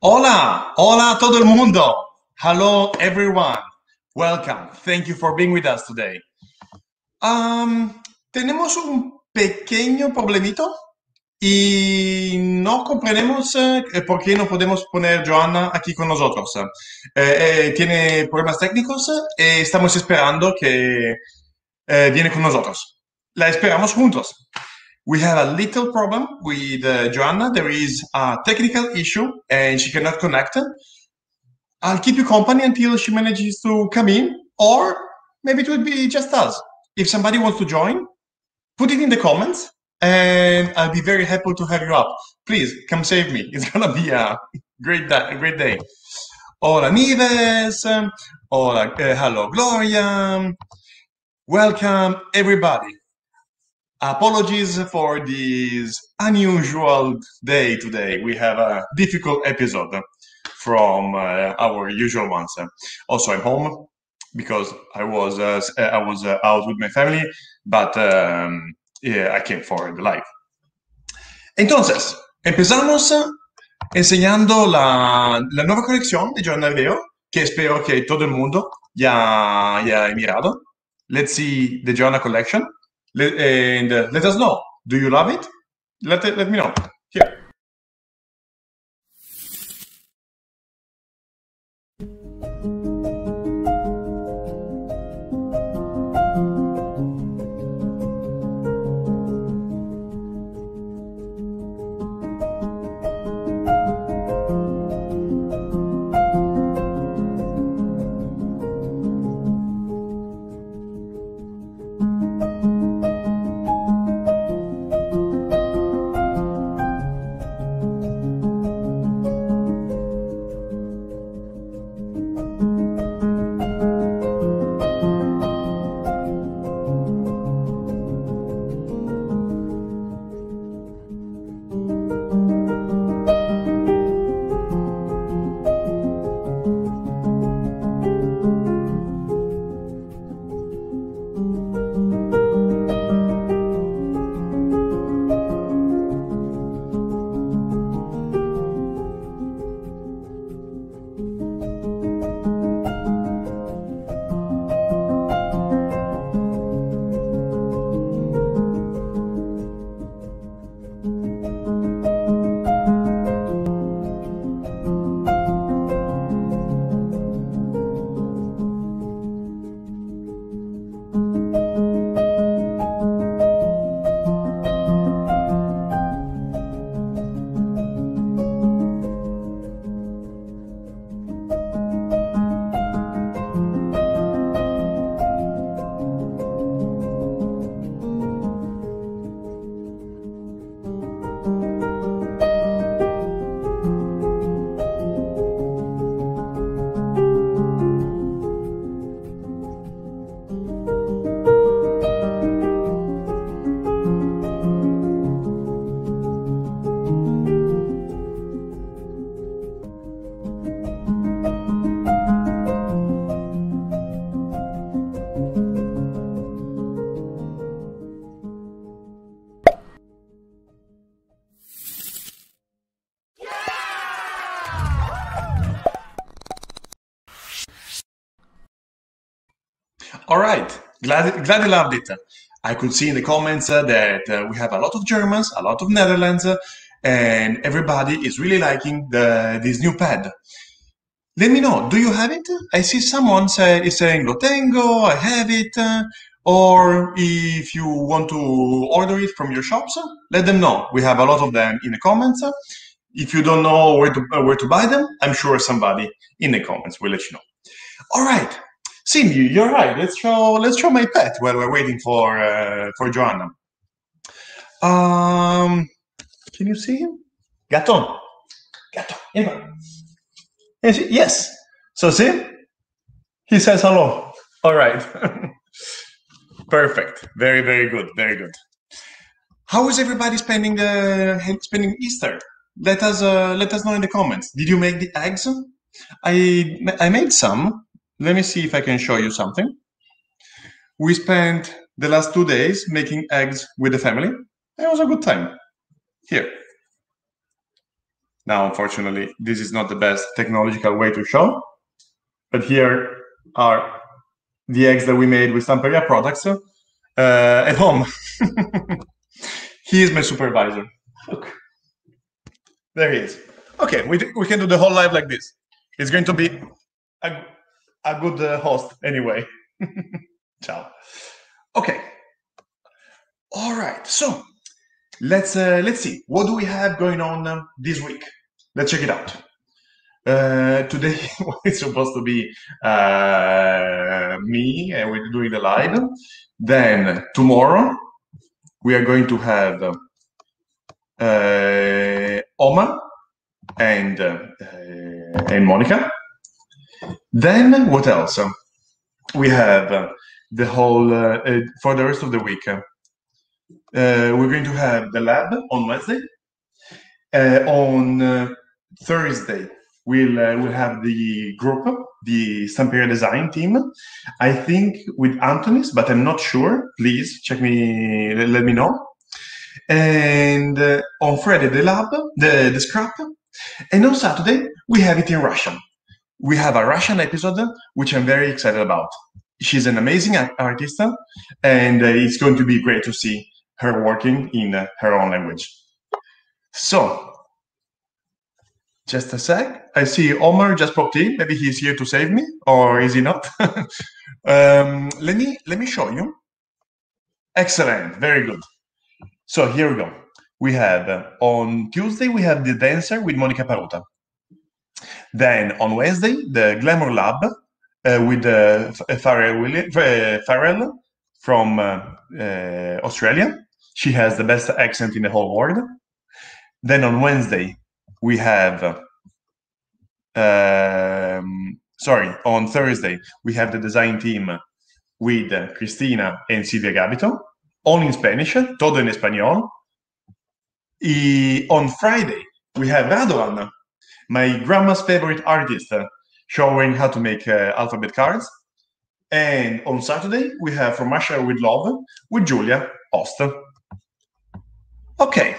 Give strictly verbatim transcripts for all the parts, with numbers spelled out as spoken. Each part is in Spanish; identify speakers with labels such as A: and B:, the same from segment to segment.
A: Hola, hola a todo el mundo. Hello everyone. Welcome. Thank you for being with us today. Um, tenemos un pequeño problemito y no comprendemos eh, por qué no podemos poner Joanna aquí con nosotros. Eh, eh, tiene problemas técnicos y estamos esperando que eh, viene con nosotros. La esperamos juntos. We have a little problem with uh, Joanna. There is a technical issue and she cannot connect. I'll keep you company until she manages to come in, or maybe it would be just us. If somebody wants to join, put it in the comments and I'll be very happy to have you up. Please come save me. It's gonna be a great, da- a great day. Hola Nives. Hola, uh, hello Gloria. Welcome everybody. Apologies for this unusual day today. We have a difficult episode from uh, our usual ones. Also, I'm home because I was uh, I was uh, out with my family, but um, yeah, I came for the live. Entonces, empezamos enseñando la, la nueva colección de Joanna Arveo, que espero que todo el mundo ya, ya haya mirado. Let's see the Joanna collection. Let, and uh, let us know. Do you love it? Let, let me know. Here. All right. Glad, glad you loved it. I could see in the comments uh, that uh, we have a lot of Germans, a lot of Netherlands, uh, and everybody is really liking the, this new pad. Let me know, do you have it? I see someone say, is saying, lo tengo, I have it. uh, Or if you want to order it from your shops, uh, let them know. We have a lot of them in the comments. uh, If you don't know where to, uh, where to buy them, I'm sure somebody in the comments will let you know. All right. Cindy, you're right. Let's show let's show my pet while we're waiting for uh, for Joanna. Um, can you see him? Gato. Gato. Here you go. Yes. Yes. So see, he says hello. All right. Perfect. Very very good. Very good. How is everybody spending uh, spending Easter? Let us uh, let us know in the comments. Did you make the eggs? I I made some. Let me see if I can show you something. We spent the last two days making eggs with the family. It was a good time. Here. Now, unfortunately, this is not the best technological way to show, but here are the eggs that we made with Samperia products uh, at home. He is my supervisor. Look, there he is. Okay, we, we can do the whole live like this. It's going to be a, a good uh, host anyway. Ciao. Okay. All right. So let's uh, let's see. What do we have going on um, this week? Let's check it out. Uh, today it's supposed to be uh, me and we're doing the live. Then tomorrow we are going to have uh, Omar and uh, and Monica. Then what else? We have uh, the whole uh, uh, for the rest of the week. Uh, we're going to have the lab on Wednesday. Uh, on uh, Thursday, we'll uh, we'll have the group, the Samperia design team. I think with Antonis, but I'm not sure. Please check me. Let, let me know. And uh, on Friday, the lab, the the scrap, and on Saturday we have it in Russian. We have a Russian episode, which I'm very excited about. She's an amazing artist, and uh, it's going to be great to see her working in uh, her own language. So, just a sec. I see Omar just popped in. Maybe he's here to save me, or is he not? um, let me let me show you. Excellent, very good. So here we go. We have uh, on Tuesday we have the dancer with Monica Paruta. Then on Wednesday, the Glamour Lab uh, with uh, Farrell, William, uh, Farrell from uh, uh, Australia. She has the best accent in the whole world. Then on Wednesday, we have, um, sorry, on Thursday, we have the design team with uh, Cristina and Silvia Gabito, all in Spanish, todo en español. Y on Friday, we have Radovan, my grandma's favorite artist, uh, showing how to make uh, alphabet cards. And on Saturday, we have From Russia with Love with Giulia Post. Okay.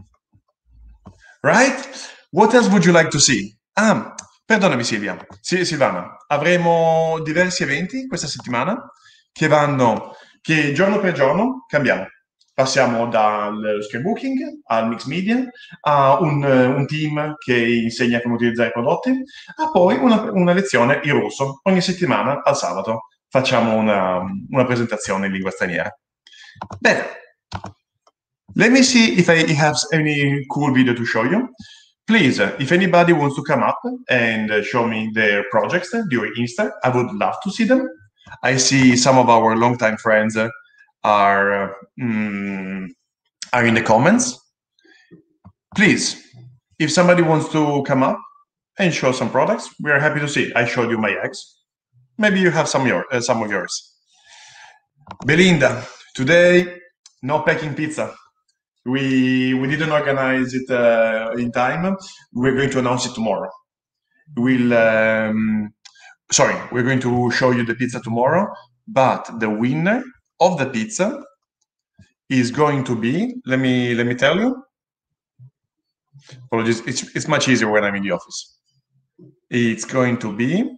A: Right? What else would you like to see? Ah, perdonami Silvia, sì, Silvana, avremo diversi eventi questa settimana che vanno, che giorno per giorno cambiamo. Passiamo dal scrapbooking al mix media, a un, un team che insegna come utilizzare i prodotti, a poi una, una lezione in russo. Ogni settimana al sabato facciamo una, una presentazione in lingua straniera. Bene. Let me see if I have any cool video to show you. Please, uh, if anybody wants to come up and uh, show me their projects uh, during Easter, I would love to see them. I see some of our longtime friends uh, are, uh, mm, are in the comments. Please, if somebody wants to come up and show some products, we are happy to see. I showed you my eggs. Maybe you have some, your, uh, some of yours. Belinda, today, no packing pizza. We we didn't organize it uh, in time. We're going to announce it tomorrow. We'll um, sorry, we're going to show you the pizza tomorrow. But the winner of the pizza is going to be. Let me let me tell you. Apologies. It's it's much easier when I'm in the office. It's going to be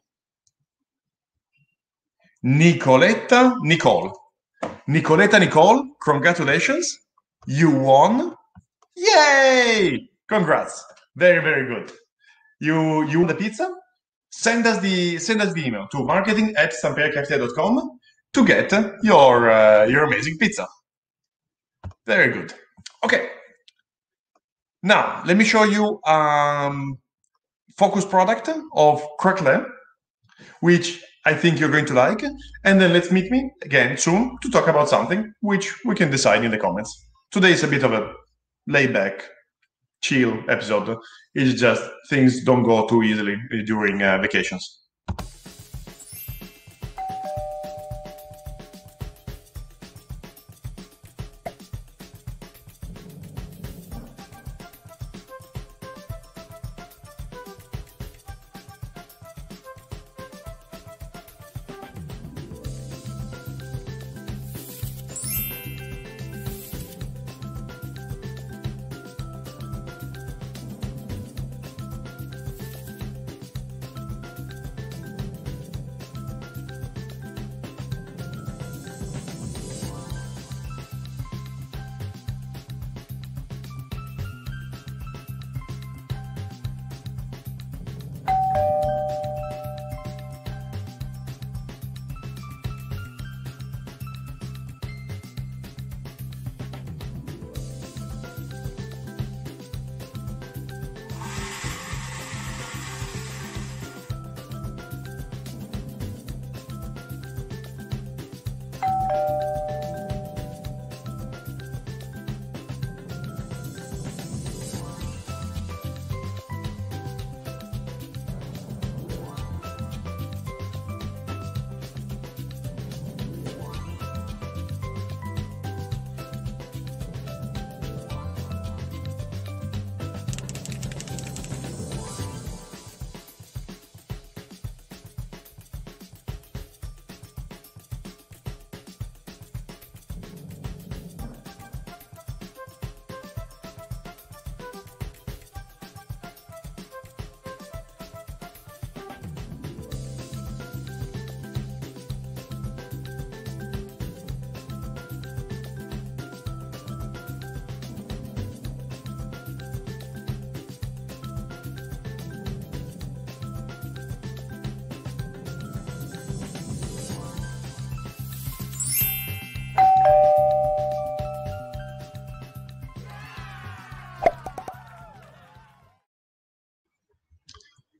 A: Nicoletta Nicole. Nicoletta Nicole. Congratulations. You won. Yay! Congrats. Very, very good. You you won the pizza. Send us the send us the email to marketing at samperiacafeteria dot com to get your uh, your amazing pizza. Very good. Okay. Now let me show you um focus product of Crackle, which I think you're going to like, and then let's meet me again soon to talk about something which we can decide in the comments. Today is a bit of a laid-back, chill episode. It's just things don't go too easily during uh, vacations.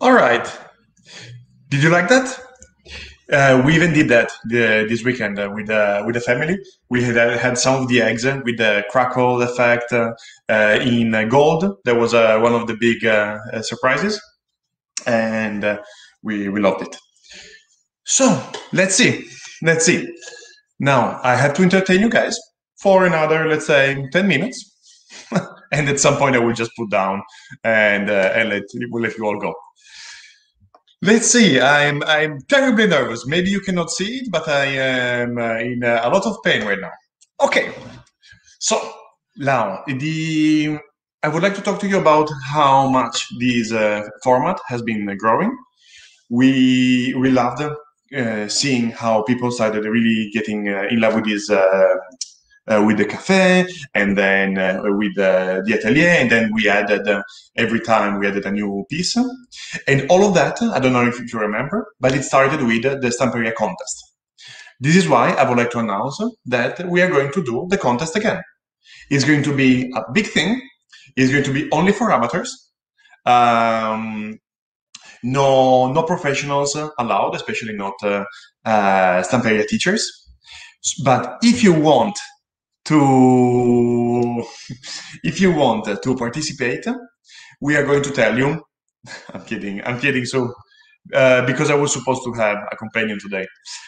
A: All right. Did you like that? Uh, we even did that the, this weekend uh, with uh, with the family. We had uh, had some of the eggs uh, with the crackle effect uh, uh, in uh, gold. That was uh, one of the big uh, uh, surprises, and uh, we we loved it. So let's see, let's see. Now I have to entertain you guys for another, let's say, ten minutes, and at some point I will just put down and uh, and let we'll let you all go. Let's see. I'm I'm terribly nervous. Maybe you cannot see it, but I am uh, in uh, a lot of pain right now. Okay. So now the I would like to talk to you about how much this uh, format has been uh, growing. We we loved uh, seeing how people started really getting uh, in love with this. Uh, uh, with the cafe, and then uh, with uh, the atelier, and then we added uh, every time we added a new piece, and all of that. I don't know if you remember, but it started with uh, the Stamperia contest. This is why I would like to announce that we are going to do the contest again. It's going to be a big thing. It's going to be only for amateurs. Um, no, no professionals allowed, especially not uh, uh, Stamperia teachers. But if you want to if you want to participate, we are going to tell you. I'm kidding. I'm kidding. So uh, because I was supposed to have a companion today.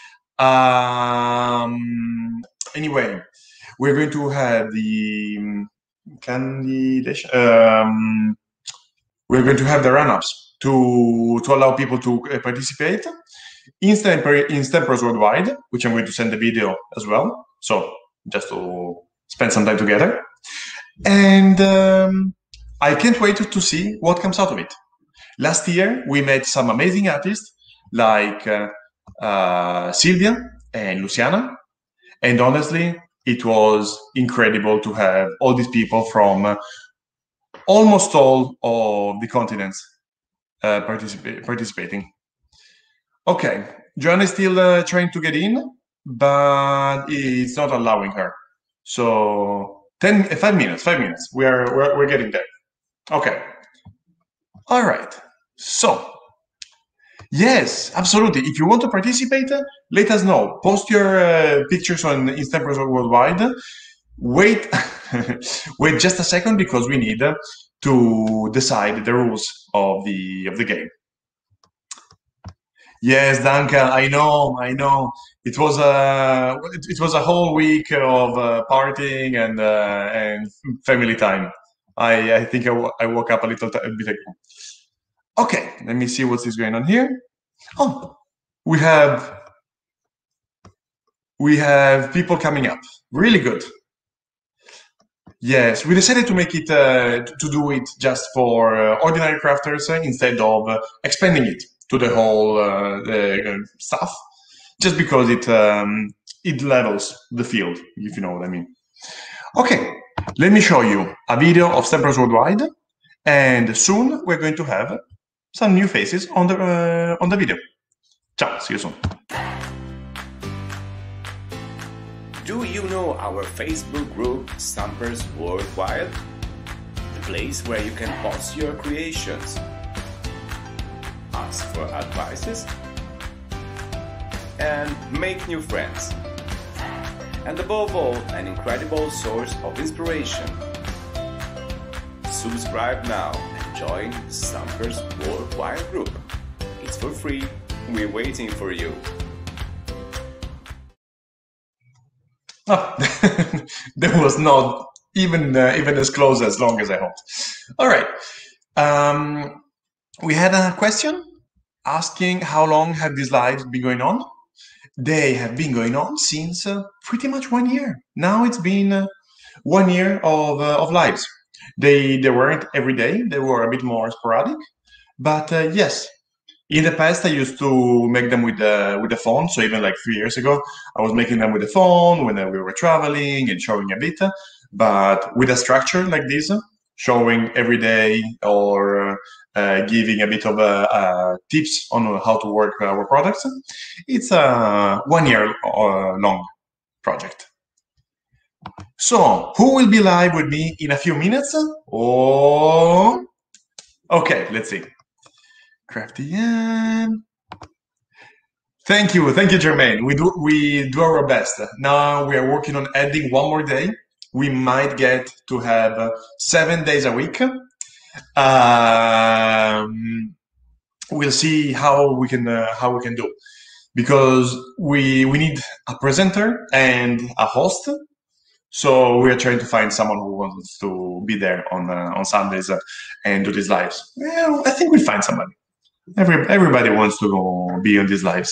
A: Um, anyway, we're going to have the candidation. Um, we're going to have the run-ups to to allow people to participate in Stamper in Stampers Worldwide, which I'm going to send the video as well. So just to spend some time together. And um, I can't wait to see what comes out of it. Last year, we met some amazing artists like uh, uh, Silvia and Luciana. And honestly, it was incredible to have all these people from uh, almost all of the continents uh, participa participating. Okay, Joanna is still uh, trying to get in, but it's not allowing her. So ten, five minutes, five minutes. We are we're, we're getting there. Okay. All right. So yes, absolutely. If you want to participate, let us know. Post your uh, pictures on Instagram Worldwide. Wait, wait just a second because we need to decide the rules of the of the game. Yes, Danka, I know, I know. It was a it, it was a whole week of uh, partying and uh, and family time. I I think I, I woke up a little a bit ago. Okay, let me see what is going on here. Oh, we have we have people coming up. Really good. Yes, we decided to make it uh, to do it just for uh, ordinary crafters uh, instead of uh, expanding it to the whole uh, uh, stuff, just because it um, it levels the field, if you know what I mean. Okay, let me show you a video of Stampers Worldwide, and soon we're going to have some new faces on the uh, on the video. Ciao, see you soon.
B: Do you know our Facebook group Stampers Worldwide? The place where you can post your creations, ask for advices, and make new friends. And above all, an incredible source of inspiration. Subscribe now and join Stampers Worldwide group. It's for free. We're waiting for you.
A: Oh, that was not even uh, even as close as long as I hoped. All right. Um, we had a question asking how long have these lives been going on? They have been going on since uh, pretty much one year. Now it's been uh, one year of uh, of lives. They they weren't every day. They were a bit more sporadic, but uh, yes. In the past, I used to make them with the with the phone. So even like three years ago, I was making them with the phone when we were traveling and showing a bit. But with a structure like this, showing every day or uh, giving a bit of uh, uh, tips on how to work our products, it's a one year uh, long project. So who will be live with me in a few minutes? Oh, okay, let's see. Crafty Ann. Thank you, thank you, Jermaine. We do we do our best. Now we are working on adding one more day. We might get to have uh, seven days a week. Um, we'll see how we can uh, how we can do, because we we need a presenter and a host. So we are trying to find someone who wants to be there on uh, on Sundays uh, and do these lives. Well, I think we'll find somebody. Every everybody wants to go be on these lives.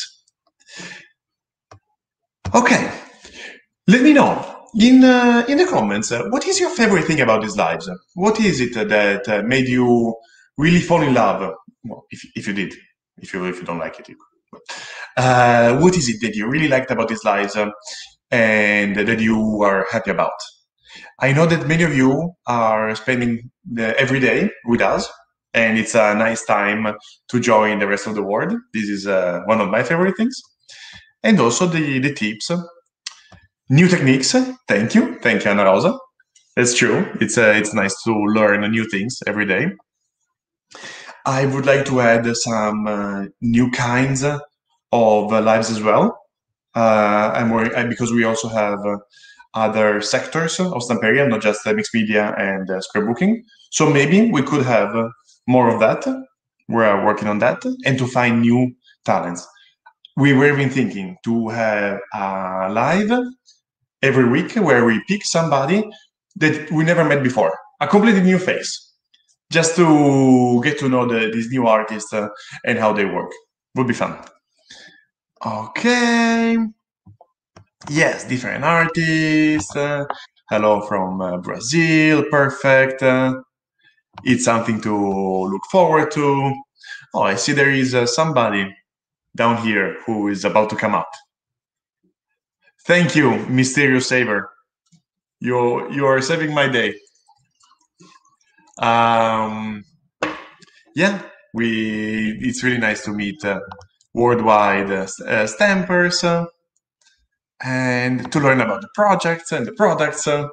A: Okay, let me know in uh, in the comments uh, what is your favorite thing about these lives. What is it uh, that uh, made you really fall in love? Well, if if you did, if you if you don't like it, you could. Uh, what is it that you really liked about these lives uh, and that you are happy about? I know that many of you are spending the, every day with us, and it's a nice time to join the rest of the world. This is uh, one of my favorite things. And also the, the tips, new techniques. Thank you. Thank you, Ana Rosa. That's true. It's uh, it's nice to learn new things every day. I would like to add some uh, new kinds of uh, lives as well. Uh, I'm worried because we also have uh, other sectors of Stamperia, not just uh, mixed media and uh, scrapbooking. So maybe we could have uh, more of that. We're working on that, and to find new talents. We were even thinking to have a live every week where we pick somebody that we never met before, a completely new face, just to get to know the, these new artists uh, and how they work. Would be fun. Okay. Yes, different artists. Uh, hello from uh, Brazil. Perfect. Uh, it's something to look forward to. Oh, I see there is uh, somebody down here who is about to come up. Thank you, Mysterious Saver. You you are saving my day. Um, yeah, we. It's really nice to meet uh, worldwide uh, uh, stampers uh, and to learn about the projects and the products. Uh.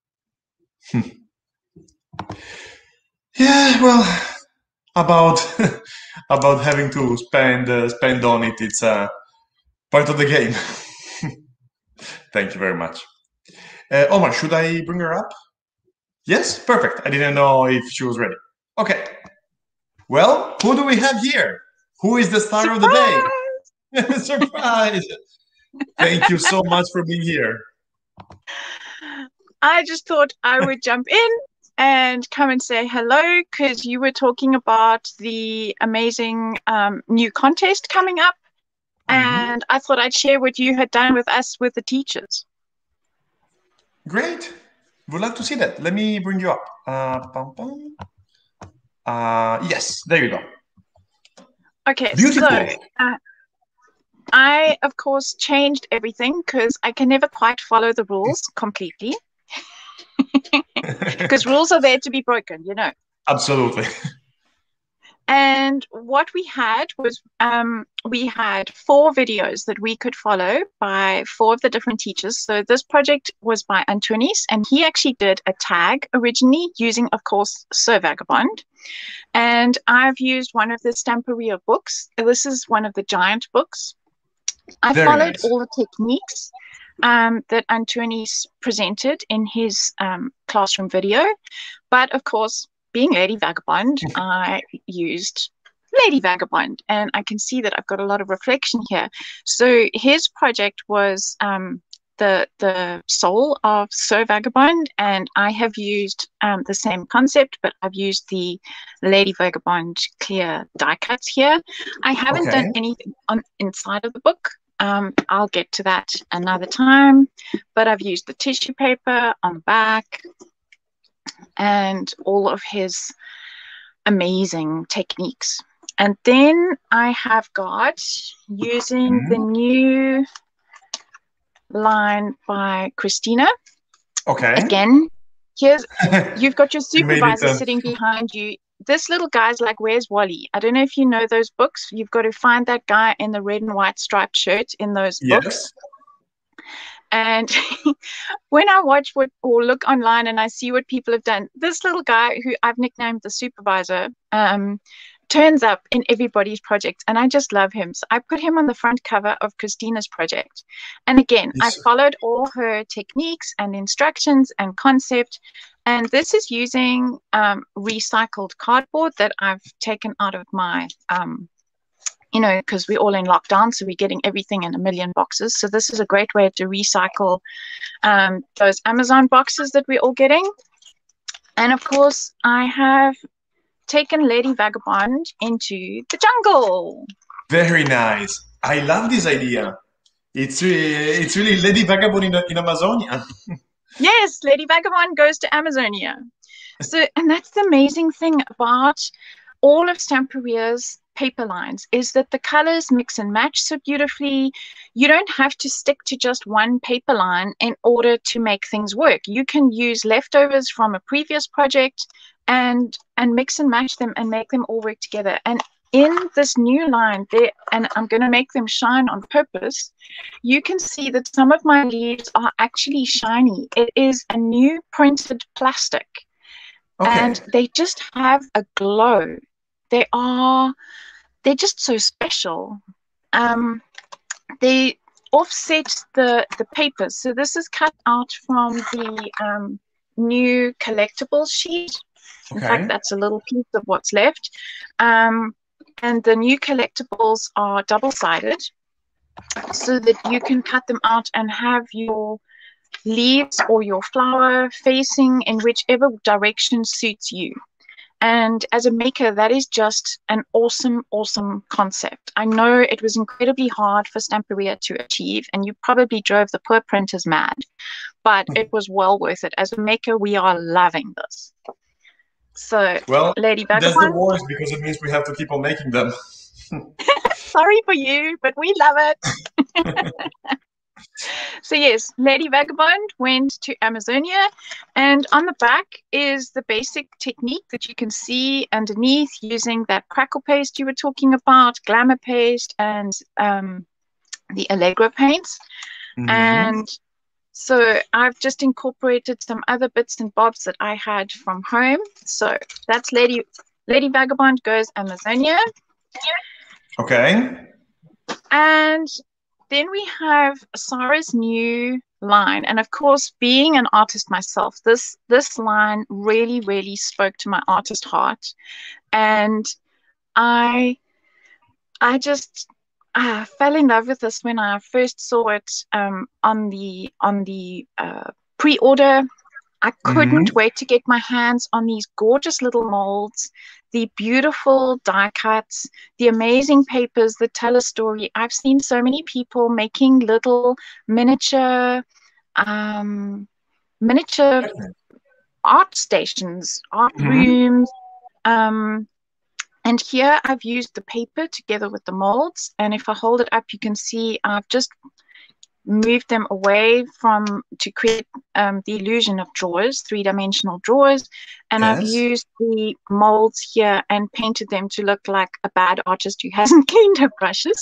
A: Yeah, well, about about having to spend uh, spend on it. It's uh, part of the game. Thank you very much. Uh, Omar, should I bring her up? Yes, perfect. I didn't know if she was ready. Okay. Well, who do we have here? Who is the star
C: Surprise!
A: of the day? Surprise! Thank you so much for being here.
C: I just thought I would jump in and come and say hello, because you were talking about the amazing um, new contest coming up. Mm-hmm. And I thought I'd share what you had done with us with the teachers.
A: Great. Would love to see that. Let me bring you up. Uh, pum, pum. Uh, yes, there you go.
C: Okay,
A: Beautiful.
C: so uh, I, of course, changed everything because I can never quite follow the rules completely. Because rules are there to be broken, you know.
A: Absolutely.
C: And what we had was um, we had four videos that we could follow by four of the different teachers. So this project was by Antunis, and he actually did a tag originally using, of course, Sir Vagabond. And I've used one of the Stamperia books. This is one of the giant books. I
A: Very
C: followed
A: nice.
C: all the techniques um, that Antunis presented in his um, classroom video. But, of course, being Lady Vagabond, I used Lady Vagabond, and I can see that I've got a lot of reflection here. So his project was um, the the soul of Sir Vagabond, and I have used um, the same concept, but I've used the Lady Vagabond clear die cuts here. I haven't
A: Okay.
C: done anything on inside of the book. Um, I'll get to that another time, but I've used the tissue paper on the back and all of his amazing techniques. And then I have got, using
A: Mhm.
C: the new line by Christina.
A: Okay.
C: Again, here's, you've got your
A: You made it,
C: supervisor
A: uh,
C: sitting behind you. This little guy's like, where's Wally? I don't know if you know those books. You've got to find that guy in the red and white striped shirt in those books.
A: Yes.
C: And when I watch what or look online and I see what people have done, this little guy who I've nicknamed the supervisor, um, turns up in everybody's projects, and I just love him. So I put him on the front cover of Christina's project. And again, yes. I followed all her techniques and instructions and concept. And this is using um, recycled cardboard that I've taken out of my, um, you know, because we're all in lockdown, so we're getting everything in a million boxes. So this is a great way to recycle um, those Amazon boxes that we're all getting. And of course, I have taken Lady Vagabond into the jungle.
A: Very nice. I love this idea. It's really, it's really Lady Vagabond in, in Amazonia.
C: Yes, Lady Vagabond goes to Amazonia. So, and that's the amazing thing about all of Stamparia's paper lines is that the colors mix and match so beautifully. You don't have to stick to just one paper line in order to make things work. You can use leftovers from a previous project and and mix and match them and make them all work together. And in this new line there, and I'm going to make them shine on purpose, you can see that some of my leaves are actually shiny. It is a new printed plastic. Okay. And they just have a glow. They are, they're just so special. Um, they offset the, the paper. So this is cut out from the um, new collectibles sheet. In okay. fact, that's a little piece of what's left. Um, and the new collectibles are double-sided so that you can cut them out and have your leaves or your flower facing in whichever direction suits you. And as a maker, that is just an awesome, awesome concept. I know it was incredibly hard for Stamparia to achieve, and you probably drove the poor printers mad, but it was well worth it. As a maker, we are loving this. So,
A: well,
C: Lady Vagabond.
A: That's the worst because it means we have to keep on making them.
C: Sorry for you, but we love it. So yes, Lady Vagabond went to Amazonia, and on the back is the basic technique that you can see underneath using that crackle paste you were talking about, glamour paste, and um, the Allegro paints. Mm-hmm. And so I've just incorporated some other bits and bobs that I had from home. So that's Lady Lady Vagabond goes Amazonia.
A: Okay.
C: And then we have Sarah's new line. And of course, being an artist myself, this this line really, really spoke to my artist heart. And I I just uh, fell in love with this when I first saw it um, on the on the uh, pre-order. I couldn't mm-hmm. wait to get my hands on these gorgeous little molds, the beautiful die cuts, the amazing papers that tell a story. I've seen so many people making little miniature, um, miniature art stations, art mm-hmm. rooms. Um, and here I've used the paper together with the molds. And if I hold it up, you can see I've just moved them away from to create um, the illusion of drawers, three-dimensional drawers, and yes. I've used the molds here and painted them to look like a bad artist who hasn't cleaned her brushes.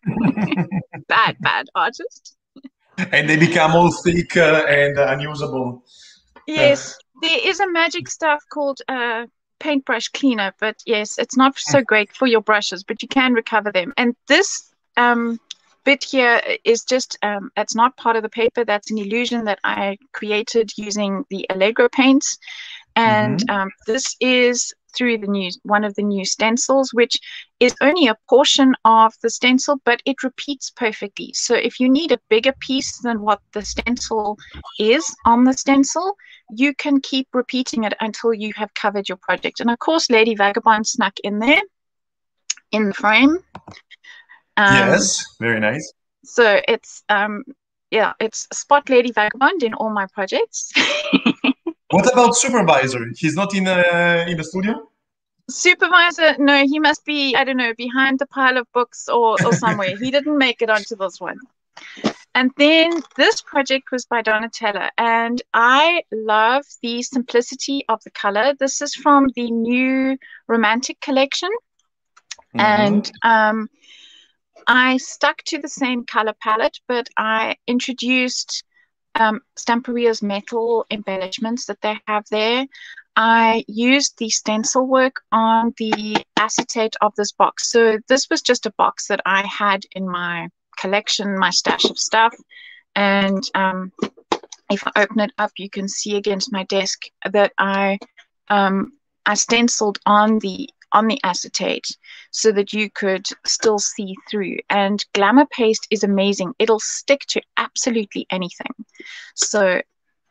C: bad, bad artist.
A: And they become all thick uh, and uh, unusable.
C: Yes, there is a magic stuff called uh, paintbrush cleaner, but yes, it's not so great for your brushes, but you can recover them. And this um, bit here is just, um, it's not part of the paper. That's an illusion that I created using the Allegro paints. And mm-hmm. um, this is through the new, one of the new stencils, which is only a portion of the stencil, but it repeats perfectly. So if you need a bigger piece than what the stencil is on the stencil, you can keep repeating it until you have covered your project. And of course, Lady Vagabond snuck in there in the frame. Um,
A: yes, very nice.
C: So it's, um, yeah, it's Spot Lady Vagabond in all my projects.
A: What about Supervisor? He's not in uh, in the studio?
C: Supervisor, no, he must be, I don't know, behind the pile of books or, or somewhere. He didn't make it onto this one. And then this project was by Donatella, and I love the simplicity of the color. This is from the new Romantic collection. Mm-hmm. And um, I stuck to the same color palette, but I introduced um, Stamparia's metal embellishments that they have there. I used the stencil work on the acetate of this box. So this was just a box that I had in my collection, my stash of stuff. And um, if I open it up, you can see against my desk that I um, I stenciled on the on the acetate so that you could still see through. And Glamour paste is amazing. It'll stick to absolutely anything. So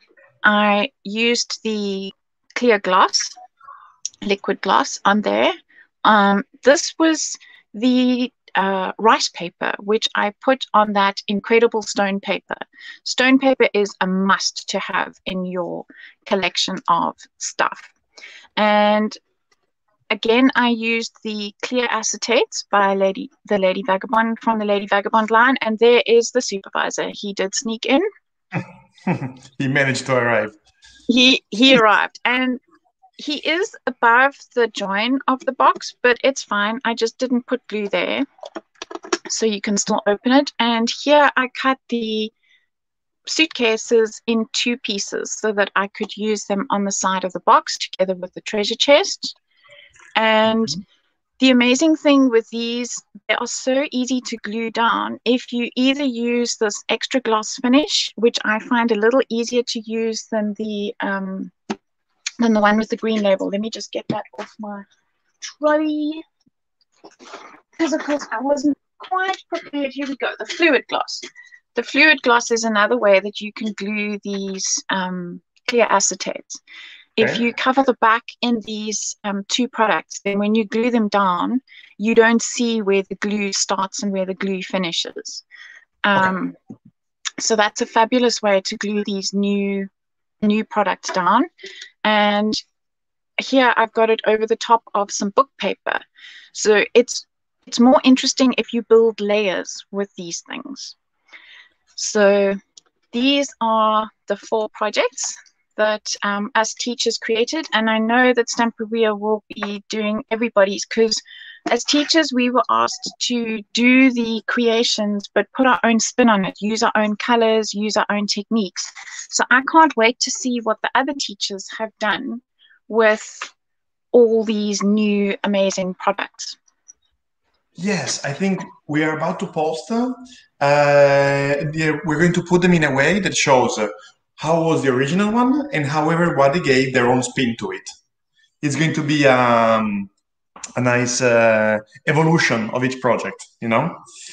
C: I used the clear glass, liquid glass on there. Um, this was the uh, rice paper, which I put on that incredible stone paper. Stone paper is a must to have in your collection of stuff. And again, I used the clear acetates by Lady, the Lady Vagabond from the Lady Vagabond line. And there is the supervisor. He did sneak in.
A: He managed to arrive.
C: He he arrived, and he is above the join of the box, but it's fine. I just didn't put glue there, so you can still open it. And here I cut the suitcases in two pieces so that I could use them on the side of the box together with the treasure chest. And the amazing thing with these, they are so easy to glue down. If you either use this extra gloss finish, which I find a little easier to use than the um, than the one with the green label. Let me just get that off my trolley, because of course I wasn't quite prepared. Here we go. The fluid gloss. The fluid gloss is another way that you can glue these um, clear acetates. If you cover the back in these um, two products, then when you glue them down, you don't see where the glue starts and where the glue finishes. Um, okay. So that's a fabulous way to glue these new, new products down. And here I've got it over the top of some book paper. So it's, it's more interesting if you build layers with these things. So these are the four projects that um, us teachers created, and I know that Stamperia will be doing everybody's, because as teachers we were asked to do the creations but put our own spin on it, use our own colors, use our own techniques. So I can't wait to see what the other teachers have done with all these new amazing products.
A: Yes, I think we are about to post, uh, we're going to put them in a way that shows uh, how was the original one and how everybody gave their own spin to it. It's going to be um, a nice uh, evolution of each project, you know?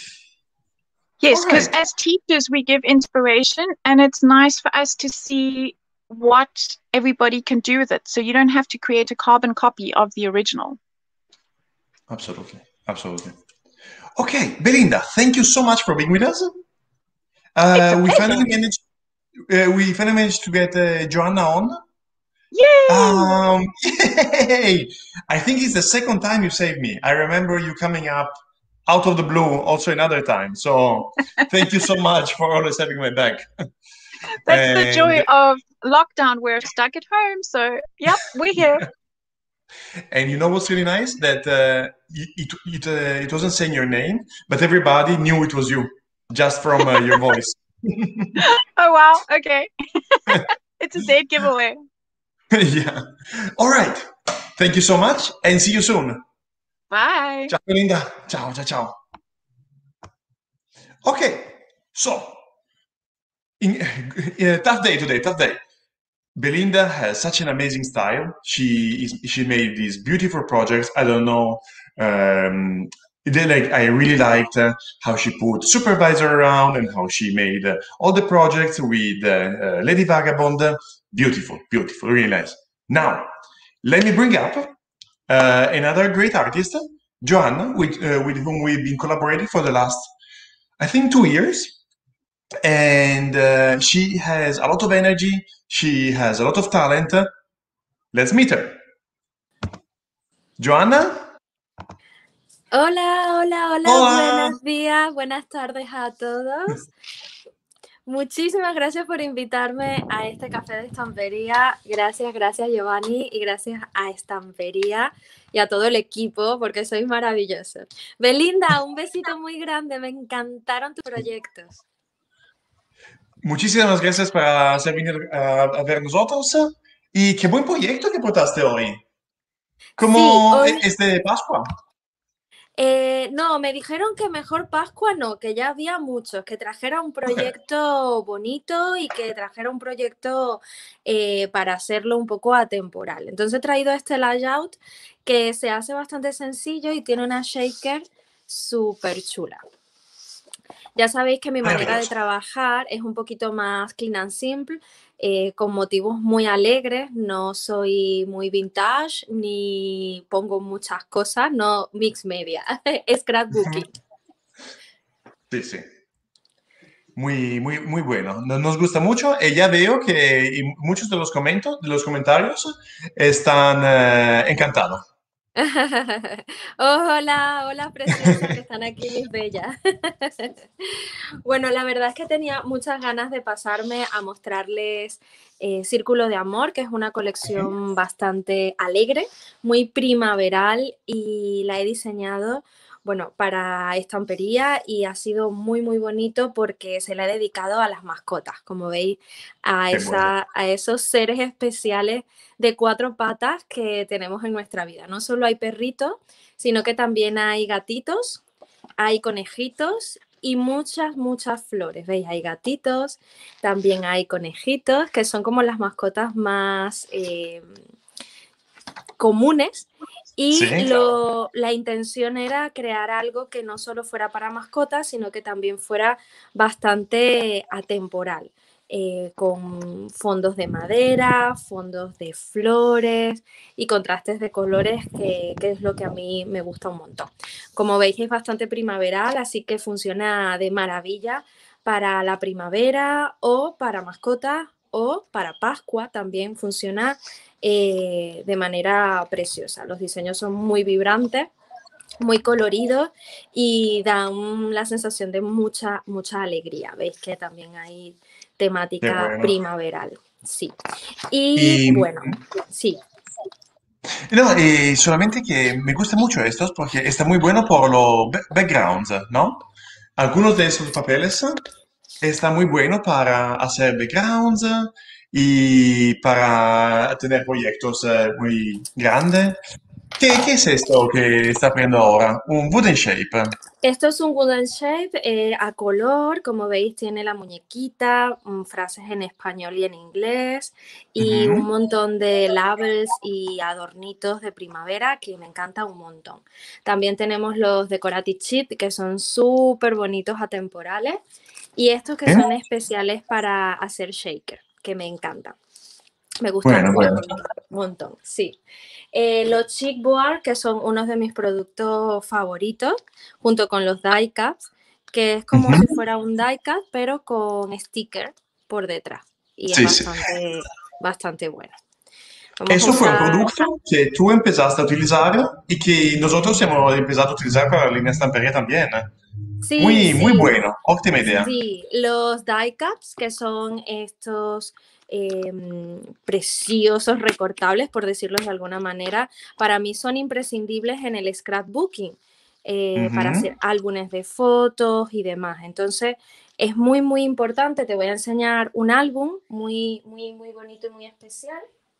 C: Yes, because right. As teachers, we give inspiration, and it's nice for us to see what everybody can do with it. So you don't have to create a carbon copy of the original.
A: Absolutely. Absolutely. Okay, Belinda, thank you so much for being with us. Uh, we finally managed Uh, we finally managed to get uh, Joanna on.
C: Yay!
A: Um, yay! I think it's the second time you saved me. I remember you coming up out of the blue also another time. So thank you so much for always having my back.
C: That's and... the joy of lockdown. We're stuck at home. So, yep, we're here.
A: And you know what's really nice? That uh, it, it, uh, it wasn't saying your name, but everybody knew it was you just from uh, your voice.
C: Oh wow, okay. It's a dead giveaway.
A: Yeah. All right. Thank you so much and see you soon.
C: Bye.
A: Ciao Belinda. Ciao, ciao, ciao. Okay. So, in, uh, tough day today, tough day. Belinda has such an amazing style. She is, she made these beautiful projects. I don't know. Um, They, like, I really liked uh, how she put supervisor around and how she made uh, all the projects with uh, uh, Lady Vagabond. Beautiful, beautiful, really nice. Now, let me bring up uh, another great artist, Joanna, with, uh, with whom we've been collaborating for the last, I think, two years. And uh, she has a lot of energy. She has a lot of talent. Let's meet her. Joanna?
D: Hola, hola, hola,
A: hola,
D: buenos días, buenas tardes a todos. Muchísimas gracias por invitarme a este café de estampería. Gracias, gracias Giovanni, y gracias a Estampería y a todo el equipo porque sois maravillosos. Belinda, un besito muy grande, me encantaron tus proyectos.
A: Muchísimas gracias por venir a, a ver nosotros. Y qué buen proyecto que portaste hoy.
D: Sí,
A: ¿Cómo
D: hoy,
A: e- es de Pascua?
D: eh, no, me dijeron que mejor Pascua no, que ya había muchos, que trajera un
A: Ok.
D: proyecto bonito y que trajera un proyecto eh, para hacerlo un poco atemporal. Entonces he traído este layout que se hace bastante sencillo y tiene una shaker súper chula. Ya sabéis que mi manera de
A: Maravilloso.
D: trabajar es un poquito más clean and simple, eh, con motivos muy alegres, no soy muy vintage ni pongo muchas cosas, no mix media,
A: Ujú.
D: scrapbooking.
A: Sí, sí. Muy, muy, muy bueno. No- Nos gusta mucho. Y ya veo que y muchos de los, comento- de los comentarios están eh, encantados.
D: Hola, hola preciosas que están aquí, mis bellas. Bueno, la verdad es que tenía muchas ganas de pasarme a mostrarles eh, Círculo de Amor, que es una colección bastante alegre, muy primaveral y la he diseñado, bueno, para estampería y ha sido muy, muy bonito porque se la he dedicado a las mascotas, como veis, a,
A: Qué bueno.
D: esa, a esos seres especiales de cuatro patas que tenemos en nuestra vida. No solo hay perritos, sino que también hay gatitos, hay conejitos y muchas, muchas flores. ¿Veis? Hay gatitos, también hay conejitos, que son como las mascotas más eh, comunes.
A: Sí,
D: Y
A: claro.
D: lo, la intención era crear algo que no solo fuera para mascotas, sino que también fuera bastante atemporal, eh, con fondos de madera, fondos de flores y contrastes de colores, que, que es lo que a mí me gusta un montón. Como veis, es bastante primaveral, así que funciona de maravilla para la primavera o para mascotas o para Pascua, también funciona eh, de manera preciosa. Los diseños son muy vibrantes, muy coloridos y dan la sensación de mucha, mucha alegría. Veis que también hay
A: Qué
D: temática
A: bueno.
D: primaveral. Sí. Y
A: Y
D: bueno, sí.
A: no, y solamente que me gusta mucho estos porque está muy bueno por los ba- backgrounds, ¿no? Algunos de esos papeles están muy buenos para hacer backgrounds y para tener proyectos eh, muy grandes. ¿Qué, qué es esto que está poniendo ahora? Un wooden shape.
D: Esto es un wooden shape eh, a color, como veis tiene la muñequita, um, frases en español y en inglés y un
A: Ujú.
D: montón de labels y adornitos de primavera que me encanta un montón. También tenemos los decorative sheet que son súper bonitos atemporales y estos que
A: ¿Eh?
D: son especiales para hacer shaker, que me encantan. Me gustan
A: Bueno,
D: un
A: bueno.
D: montón, montón, sí. Eh, los Chic Board, que son unos de mis productos favoritos, junto con los die cuts, que es como
A: Ujú.
D: si fuera un die cut, pero con sticker por detrás. Y es
A: Sí, sí.
D: bastante, bastante bueno. Vamos a
A: Eso fue un
D: usar...
A: producto que tú empezaste a utilizar y que nosotros hemos empezado a utilizar para la línea estampería también.
D: Sí,
A: Muy, muy
D: sí,
A: bueno. Óptima idea.
D: sí, los die cuts, que son estos eh, preciosos recortables, por decirlo de alguna manera, para mí son imprescindibles en el scrapbooking, eh, para
A: Ujú.
D: hacer álbumes de fotos y demás. Entonces, es muy, muy importante. Te voy a enseñar un álbum muy, muy, muy bonito y muy especial.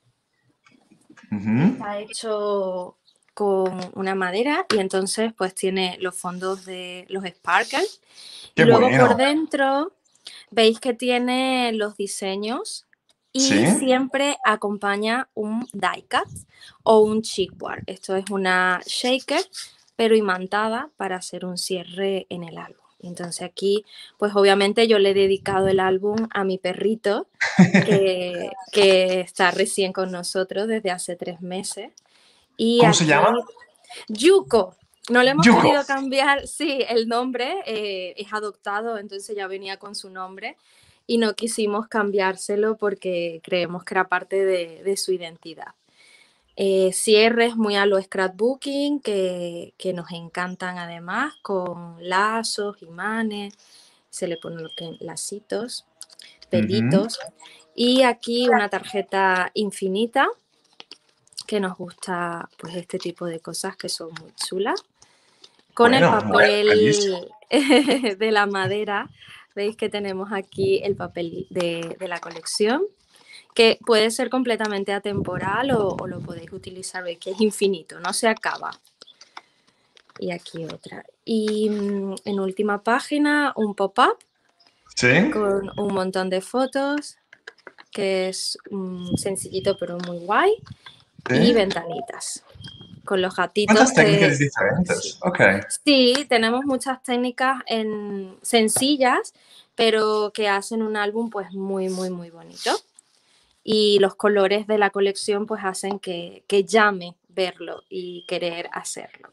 A: Ujú.
D: Está hecho con una madera y entonces pues tiene los fondos de los sparkles y
A: Qué
D: luego por
A: bueno.
D: dentro veis que tiene los diseños
A: Sí.
D: y siempre acompaña un die cut o un chipboard. Esto es una shaker pero imantada para hacer un cierre en el álbum. Entonces aquí pues obviamente yo le he dedicado el álbum a mi perrito que, que está recién con nosotros desde hace tres meses. Y
A: ¿Cómo se
D: aquí,
A: llama?
D: Yuko, no le hemos
A: Yuko.
D: querido cambiar, sí, el nombre eh, es adoptado, entonces ya venía con su nombre y no quisimos cambiárselo porque creemos que era parte de, de su identidad. Eh, cierres muy a lo scrapbooking, que, que nos encantan además, con lazos, imanes, se le ponen lacitos,
A: Ujú.
D: pelitos. Y aquí una tarjeta infinita, que nos gusta pues este tipo de cosas que son muy chulas. Con el
A: Bueno, bueno, bellísimo.
D: papel de la madera, veis que tenemos aquí el papel de, de la colección. que puede ser completamente atemporal o, o lo podéis utilizar, veis que es infinito, no se acaba. Y aquí otra. Y mm, en última página, un pop-up
A: Sí.
D: con un montón de fotos, que es mm, sencillito pero muy guay.
A: Sí.
D: Y ventanitas, con los gatitos.
A: ¿Cuántas
D: que,
A: técnicas diferentes?
D: sí.
A: Ok.
D: Sí, tenemos muchas técnicas en, sencillas, pero que hacen un álbum pues muy, muy, muy bonito. Y los colores de la colección pues hacen que, que llame verlo y querer hacerlo.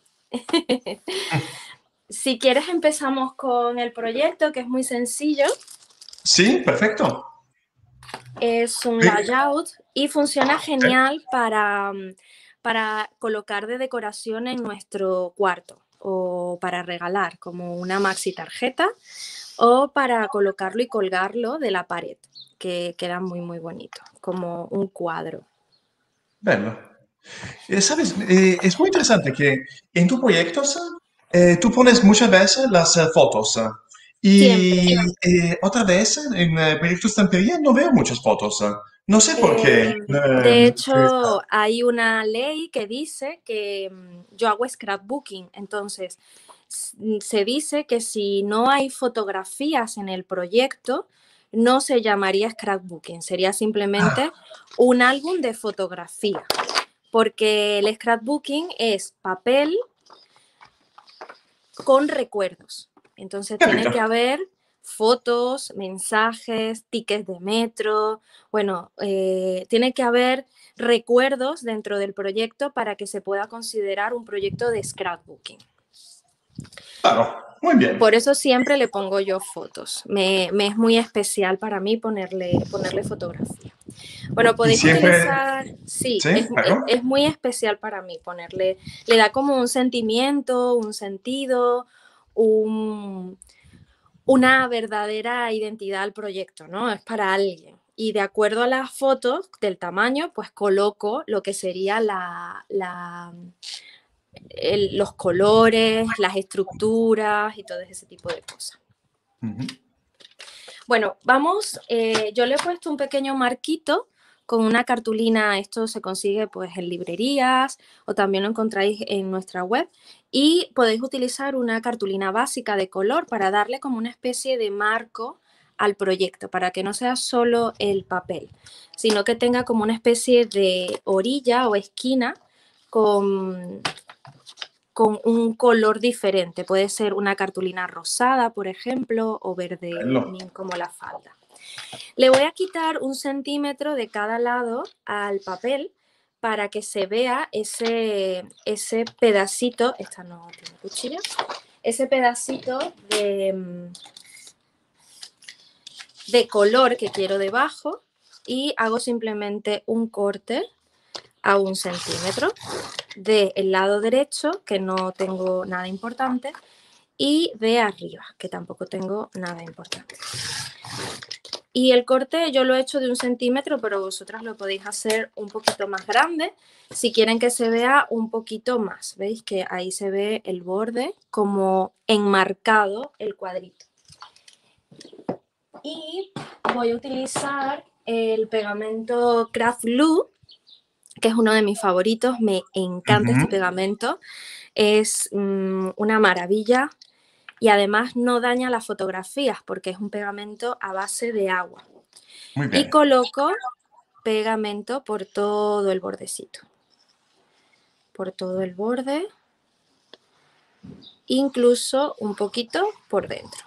D: Si quieres empezamos con el proyecto, que es muy sencillo.
A: Sí, perfecto.
D: Es un
A: Sí.
D: layout y funciona genial para, para colocar de decoración en nuestro cuarto o para regalar como una maxi tarjeta o para colocarlo y colgarlo de la pared, que queda muy muy bonito, como un cuadro.
A: Bello. Eh, Sabes, eh, es muy interesante que en tus proyectos eh, tú pones muchas veces las eh, fotos eh,
D: Siempre.
A: y eh, otra vez en eh, proyectos de estampería no veo muchas fotos. eh. No sé por qué.
D: Eh, de
A: eh,
D: hecho, hay una ley que dice que mm, yo hago scrapbooking, entonces s- se dice que si no hay fotografías en el proyecto, no se llamaría scrapbooking, sería simplemente un álbum de fotografía, porque el scrapbooking es papel con recuerdos. Entonces tiene
A: Capito.
D: que haber fotos, mensajes, tickets de metro, bueno, eh, tiene que haber recuerdos dentro del proyecto para que se pueda considerar un proyecto de scrapbooking.
A: Claro, muy bien.
D: Por eso siempre le pongo yo fotos. Me, me es muy especial para mí ponerle, ponerle fotografía. Bueno, podéis
A: siempre...
D: utilizar, sí,
A: ¿Sí?
D: es,
A: Claro.
D: es, es muy especial para mí ponerle, le da como un sentimiento, un sentido, un, una verdadera identidad al proyecto, ¿no? Es para alguien. Y de acuerdo a las fotos del tamaño, pues coloco lo que sería la, la, el, los colores, las estructuras y todo ese tipo de cosas.
A: Ujú.
D: Bueno, vamos, eh, yo le he puesto un pequeño marquito con una cartulina, esto se consigue pues en librerías o también lo encontráis en nuestra web y podéis utilizar una cartulina básica de color para darle como una especie de marco al proyecto, para que no sea solo el papel, sino que tenga como una especie de orilla o esquina con, con un color diferente. Puede ser una cartulina rosada, por ejemplo, o verde
A: Bello.
D: como la falda. Le voy a quitar un centímetro de cada lado al papel para que se vea ese, ese pedacito, esta no tiene cuchillo, ese pedacito de, de color que quiero debajo y hago simplemente un corte a un centímetro del lado derecho, que no tengo nada importante, y de arriba, que tampoco tengo nada importante. Y el corte yo lo he hecho de un centímetro, pero vosotras lo podéis hacer un poquito más grande si quieren que se vea un poquito más. ¿Veis que ahí se ve el borde como enmarcado el cuadrito? Y voy a utilizar el pegamento Craft Glue, que es uno de mis favoritos. Me encanta
A: Ujú.
D: este pegamento. Es mmm, una maravilla. Y además no daña las fotografías porque es un pegamento a base de agua.
A: Muy bien.
D: Y coloco pegamento por todo el bordecito. Por todo el borde. Incluso un poquito por dentro.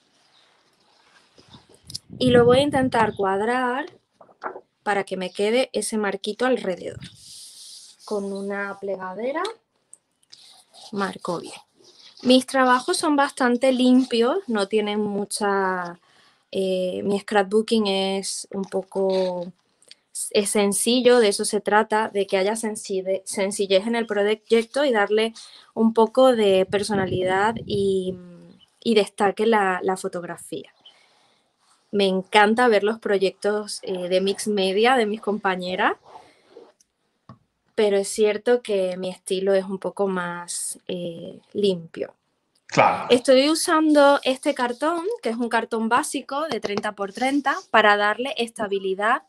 D: Y lo voy a intentar cuadrar para que me quede ese marquito alrededor. Con una plegadera marco bien. Mis trabajos son bastante limpios, no tienen mucha... Eh, mi scrapbooking es un poco es sencillo, de eso se trata, de que haya sencillez, sencillez en el proyecto y darle un poco de personalidad y, y destaque la, la fotografía. Me encanta ver los proyectos eh, de Mix Media de mis compañeras, pero es cierto que mi estilo es un poco más eh, limpio.
A: Claro.
D: Estoy usando este cartón, que es un cartón básico de treinta por treinta, para darle estabilidad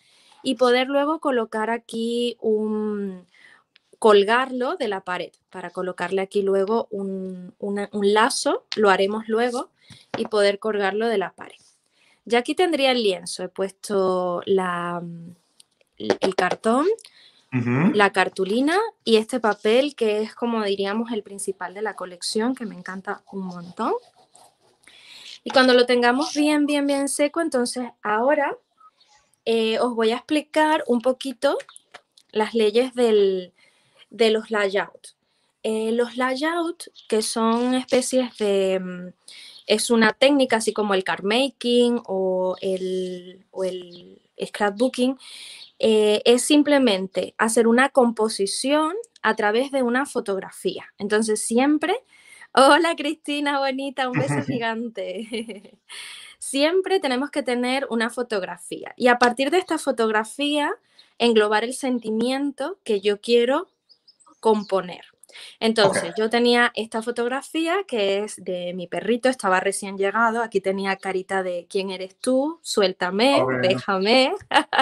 D: y poder luego colocar aquí un, colgarlo de la pared, para colocarle aquí luego un, una, un lazo, lo haremos luego, y poder colgarlo de la pared. Ya aquí tendría el lienzo, he puesto la, el cartón, uh-huh. la cartulina y este papel que es, como diríamos, el principal de la colección, que me encanta un montón. Y cuando lo tengamos bien, bien, bien seco, entonces ahora eh, os voy a explicar un poquito las leyes del, de los layouts. Eh, los layouts, que son especies de... Es una técnica así como el card making o el, o el scrapbooking, eh, es simplemente hacer una composición a través de una fotografía. Entonces siempre, hola Cristina, bonita, un beso gigante. Siempre tenemos que tener una fotografía y a partir de esta fotografía englobar el sentimiento que yo quiero componer. Entonces, okay. yo tenía esta fotografía que es de mi perrito, estaba recién llegado, aquí tenía carita de ¿quién eres tú? Suéltame, okay. déjame.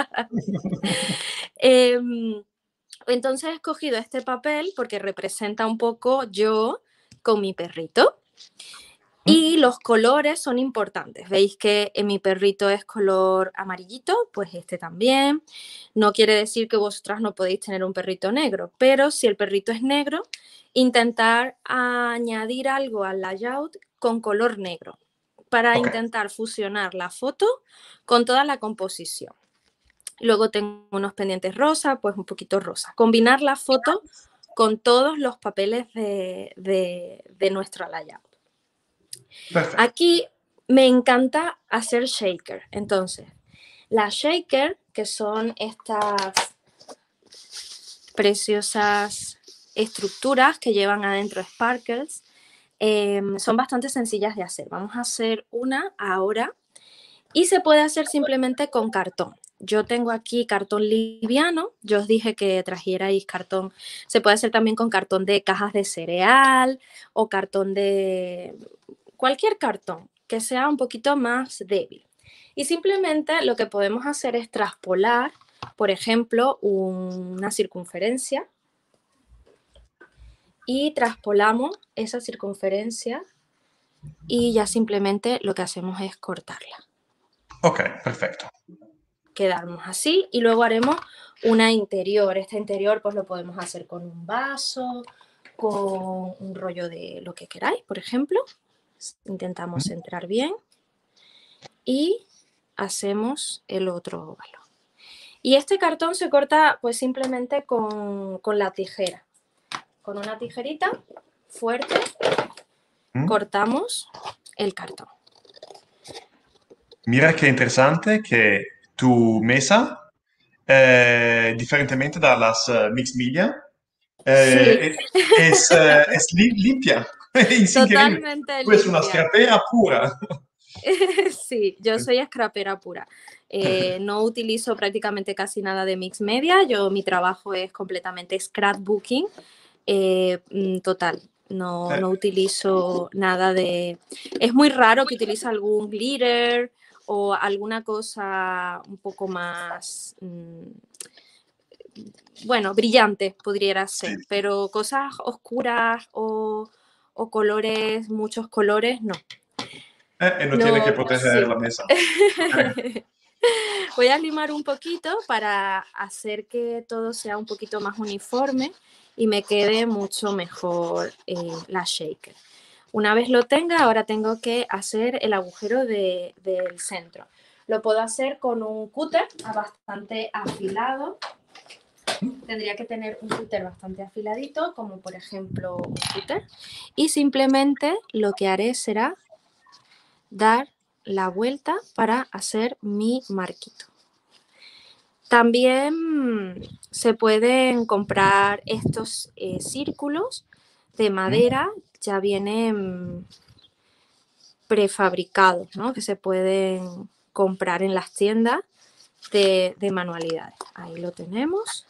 D: eh, entonces he escogido este papel porque representa un poco yo con mi perrito. Y los colores son importantes. Veis que en mi perrito es color amarillito, pues este también. No quiere decir que vosotras no podéis tener un perrito negro, pero si el perrito es negro, intentar añadir algo al layout con color negro para okay. intentar fusionar la foto con toda la composición. Luego tengo unos pendientes rosa, pues un poquito rosa. Combinar la foto con todos los papeles de, de, de nuestro layout. Perfecto. Aquí me encanta hacer shaker. Entonces, las shaker, que son estas preciosas estructuras que llevan adentro sparkles, eh, son bastante sencillas de hacer. Vamos a hacer una ahora y se puede hacer simplemente con cartón. Yo tengo aquí cartón liviano, yo os dije que trajerais cartón, se puede hacer también con cartón de cajas de cereal o cartón de... cualquier cartón que sea un poquito más débil. Y simplemente lo que podemos hacer es traspolar, por ejemplo, una circunferencia y traspolamos esa circunferencia y ya simplemente lo que hacemos es cortarla.
A: Ok, perfecto.
D: Quedamos así y luego haremos una interior. Este interior pues lo podemos hacer con un vaso, con un rollo de lo que queráis, por ejemplo. Intentamos centrar bien y hacemos el otro óvalo. Y este cartón se corta pues simplemente con, con la tijera. Con una tijerita fuerte ¿Mm? cortamos el cartón.
A: Mira qué interesante que tu mesa, eh, diferentemente de las uh, mixed media, eh, sí. es, uh, es limpia. Es
D: totalmente limpia.
A: Pues una scrapera pura.
D: Sí, yo soy scrapera pura. Eh, no utilizo prácticamente casi nada de mixed media. Yo, mi trabajo es completamente scrapbooking. Eh, total, no, no utilizo nada de... Es muy raro que utilice algún glitter o alguna cosa un poco más... Mmm, bueno, brillante podría ser, sí. pero cosas oscuras o... o colores, muchos colores, no.
A: Eh, no, no tiene que proteger sí. la mesa. Eh.
D: Voy a limar un poquito para hacer que todo sea un poquito más uniforme y me quede mucho mejor eh, la shaker. Una vez lo tenga, ahora tengo que hacer el agujero de, del centro. Lo puedo hacer con un cúter bastante afilado. Tendría que tener un cúter bastante afiladito, como por ejemplo un cúter. Y simplemente lo que haré será dar la vuelta para hacer mi marquito. También se pueden comprar estos eh, círculos de madera, ya vienen prefabricados, ¿no? Que se pueden comprar en las tiendas de, de manualidades. Ahí lo tenemos.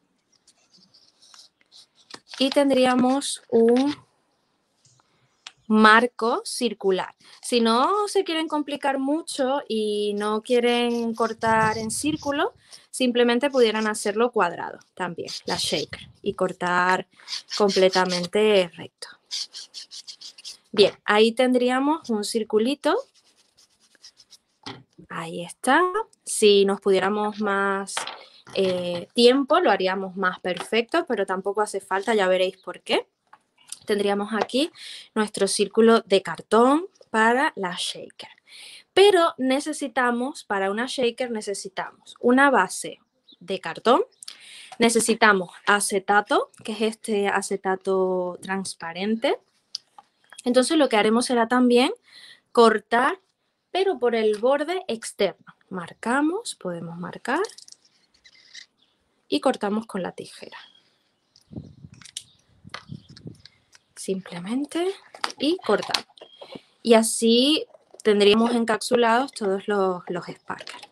D: Y tendríamos un marco circular. Si no se quieren complicar mucho y no quieren cortar en círculo, simplemente pudieran hacerlo cuadrado también, la shaker, y cortar completamente recto. Bien, ahí tendríamos un circulito. Ahí está. Si nos pudiéramos más eh, tiempo, lo haríamos más perfecto, pero tampoco hace falta, ya veréis por qué. Tendríamos aquí nuestro círculo de cartón para la shaker. Pero necesitamos, para una shaker necesitamos una base de cartón, necesitamos acetato, que es este acetato transparente. Entonces lo que haremos será también cortar, pero por el borde externo. Marcamos, podemos marcar y cortamos con la tijera. Simplemente y cortamos. Y así tendríamos encapsulados todos los, los sparkles.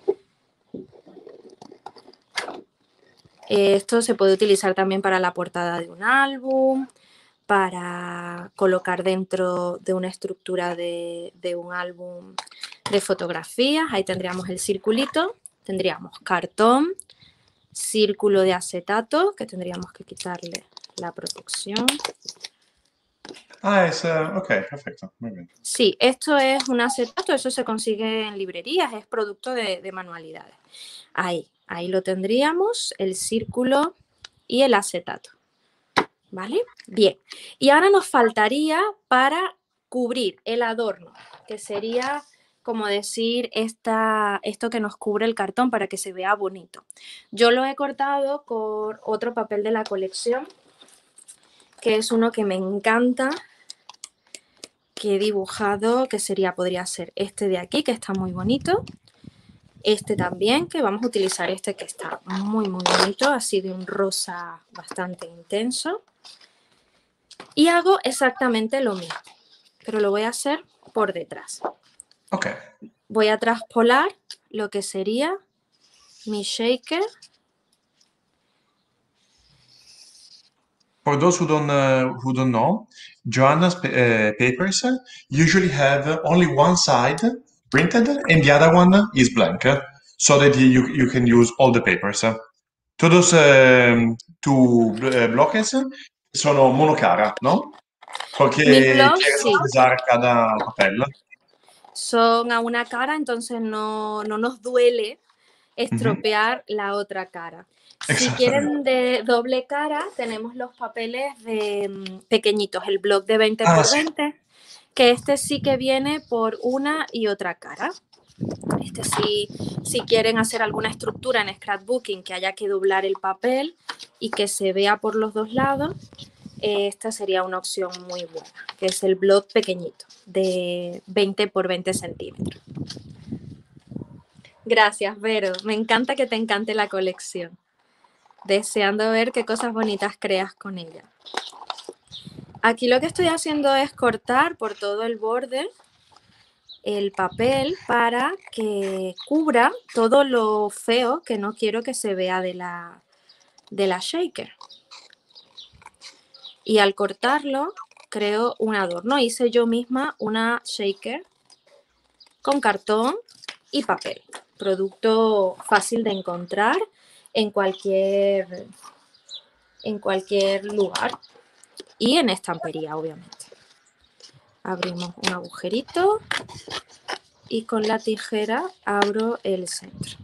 D: Esto se puede utilizar también para la portada de un álbum, para colocar dentro de una estructura de, de un álbum de fotografías. Ahí tendríamos el circulito, tendríamos cartón, círculo de acetato, que tendríamos que quitarle la protección.
A: Ah, es... Uh, ok, perfecto, muy bien.
D: Sí, esto es un acetato, eso se consigue en librerías, es producto de, de manualidades. Ahí, ahí lo tendríamos, el círculo y el acetato. ¿Vale? Bien. Y ahora nos faltaría para cubrir el adorno, que sería como decir esta, esto que nos cubre el cartón para que se vea bonito. Yo lo he cortado con otro papel de la colección, que es uno que me encanta, que he dibujado, que sería, podría ser este de aquí, que está muy bonito. Este también, que vamos a utilizar este que está muy, muy bonito, así de un rosa bastante intenso. Y hago exactamente lo mismo, pero lo voy a hacer por detrás.
A: Ok.
D: Voy a traspolar lo que sería mi shaker.
A: For those who don't, uh, who don't know, Joanna's uh, papers usually have only one side printed and the other one is blank, so that you, you can use all the papers. Todos uh, tus bloques sono monocara, ¿no? Porque
D: blog,
A: quieres
D: sí.
A: utilizar cada papel.
D: Son a una cara, entonces no, no nos duele estropear uh-huh. la otra cara. Si quieren de doble cara, tenemos los papeles de um, pequeñitos, el bloc de veinte por veinte, ah, sí. Que este sí que viene por una y otra cara. Este sí, si quieren hacer alguna estructura en scrapbooking que haya que doblar el papel y que se vea por los dos lados, esta sería una opción muy buena, que es el bloc pequeñito de veinte por veinte centímetros. Gracias, Vero. Me encanta que te encante la colección. Deseando ver qué cosas bonitas creas con ella. Aquí lo que estoy haciendo es cortar por todo el borde el papel para que cubra todo lo feo que no quiero que se vea de la, de la shaker. Y al cortarlo, creo un adorno. Hice yo misma una shaker con cartón y papel. Producto fácil de encontrar en cualquier, en cualquier lugar. Y en estampería, obviamente. Abrimos un agujerito y con la tijera abro el centro.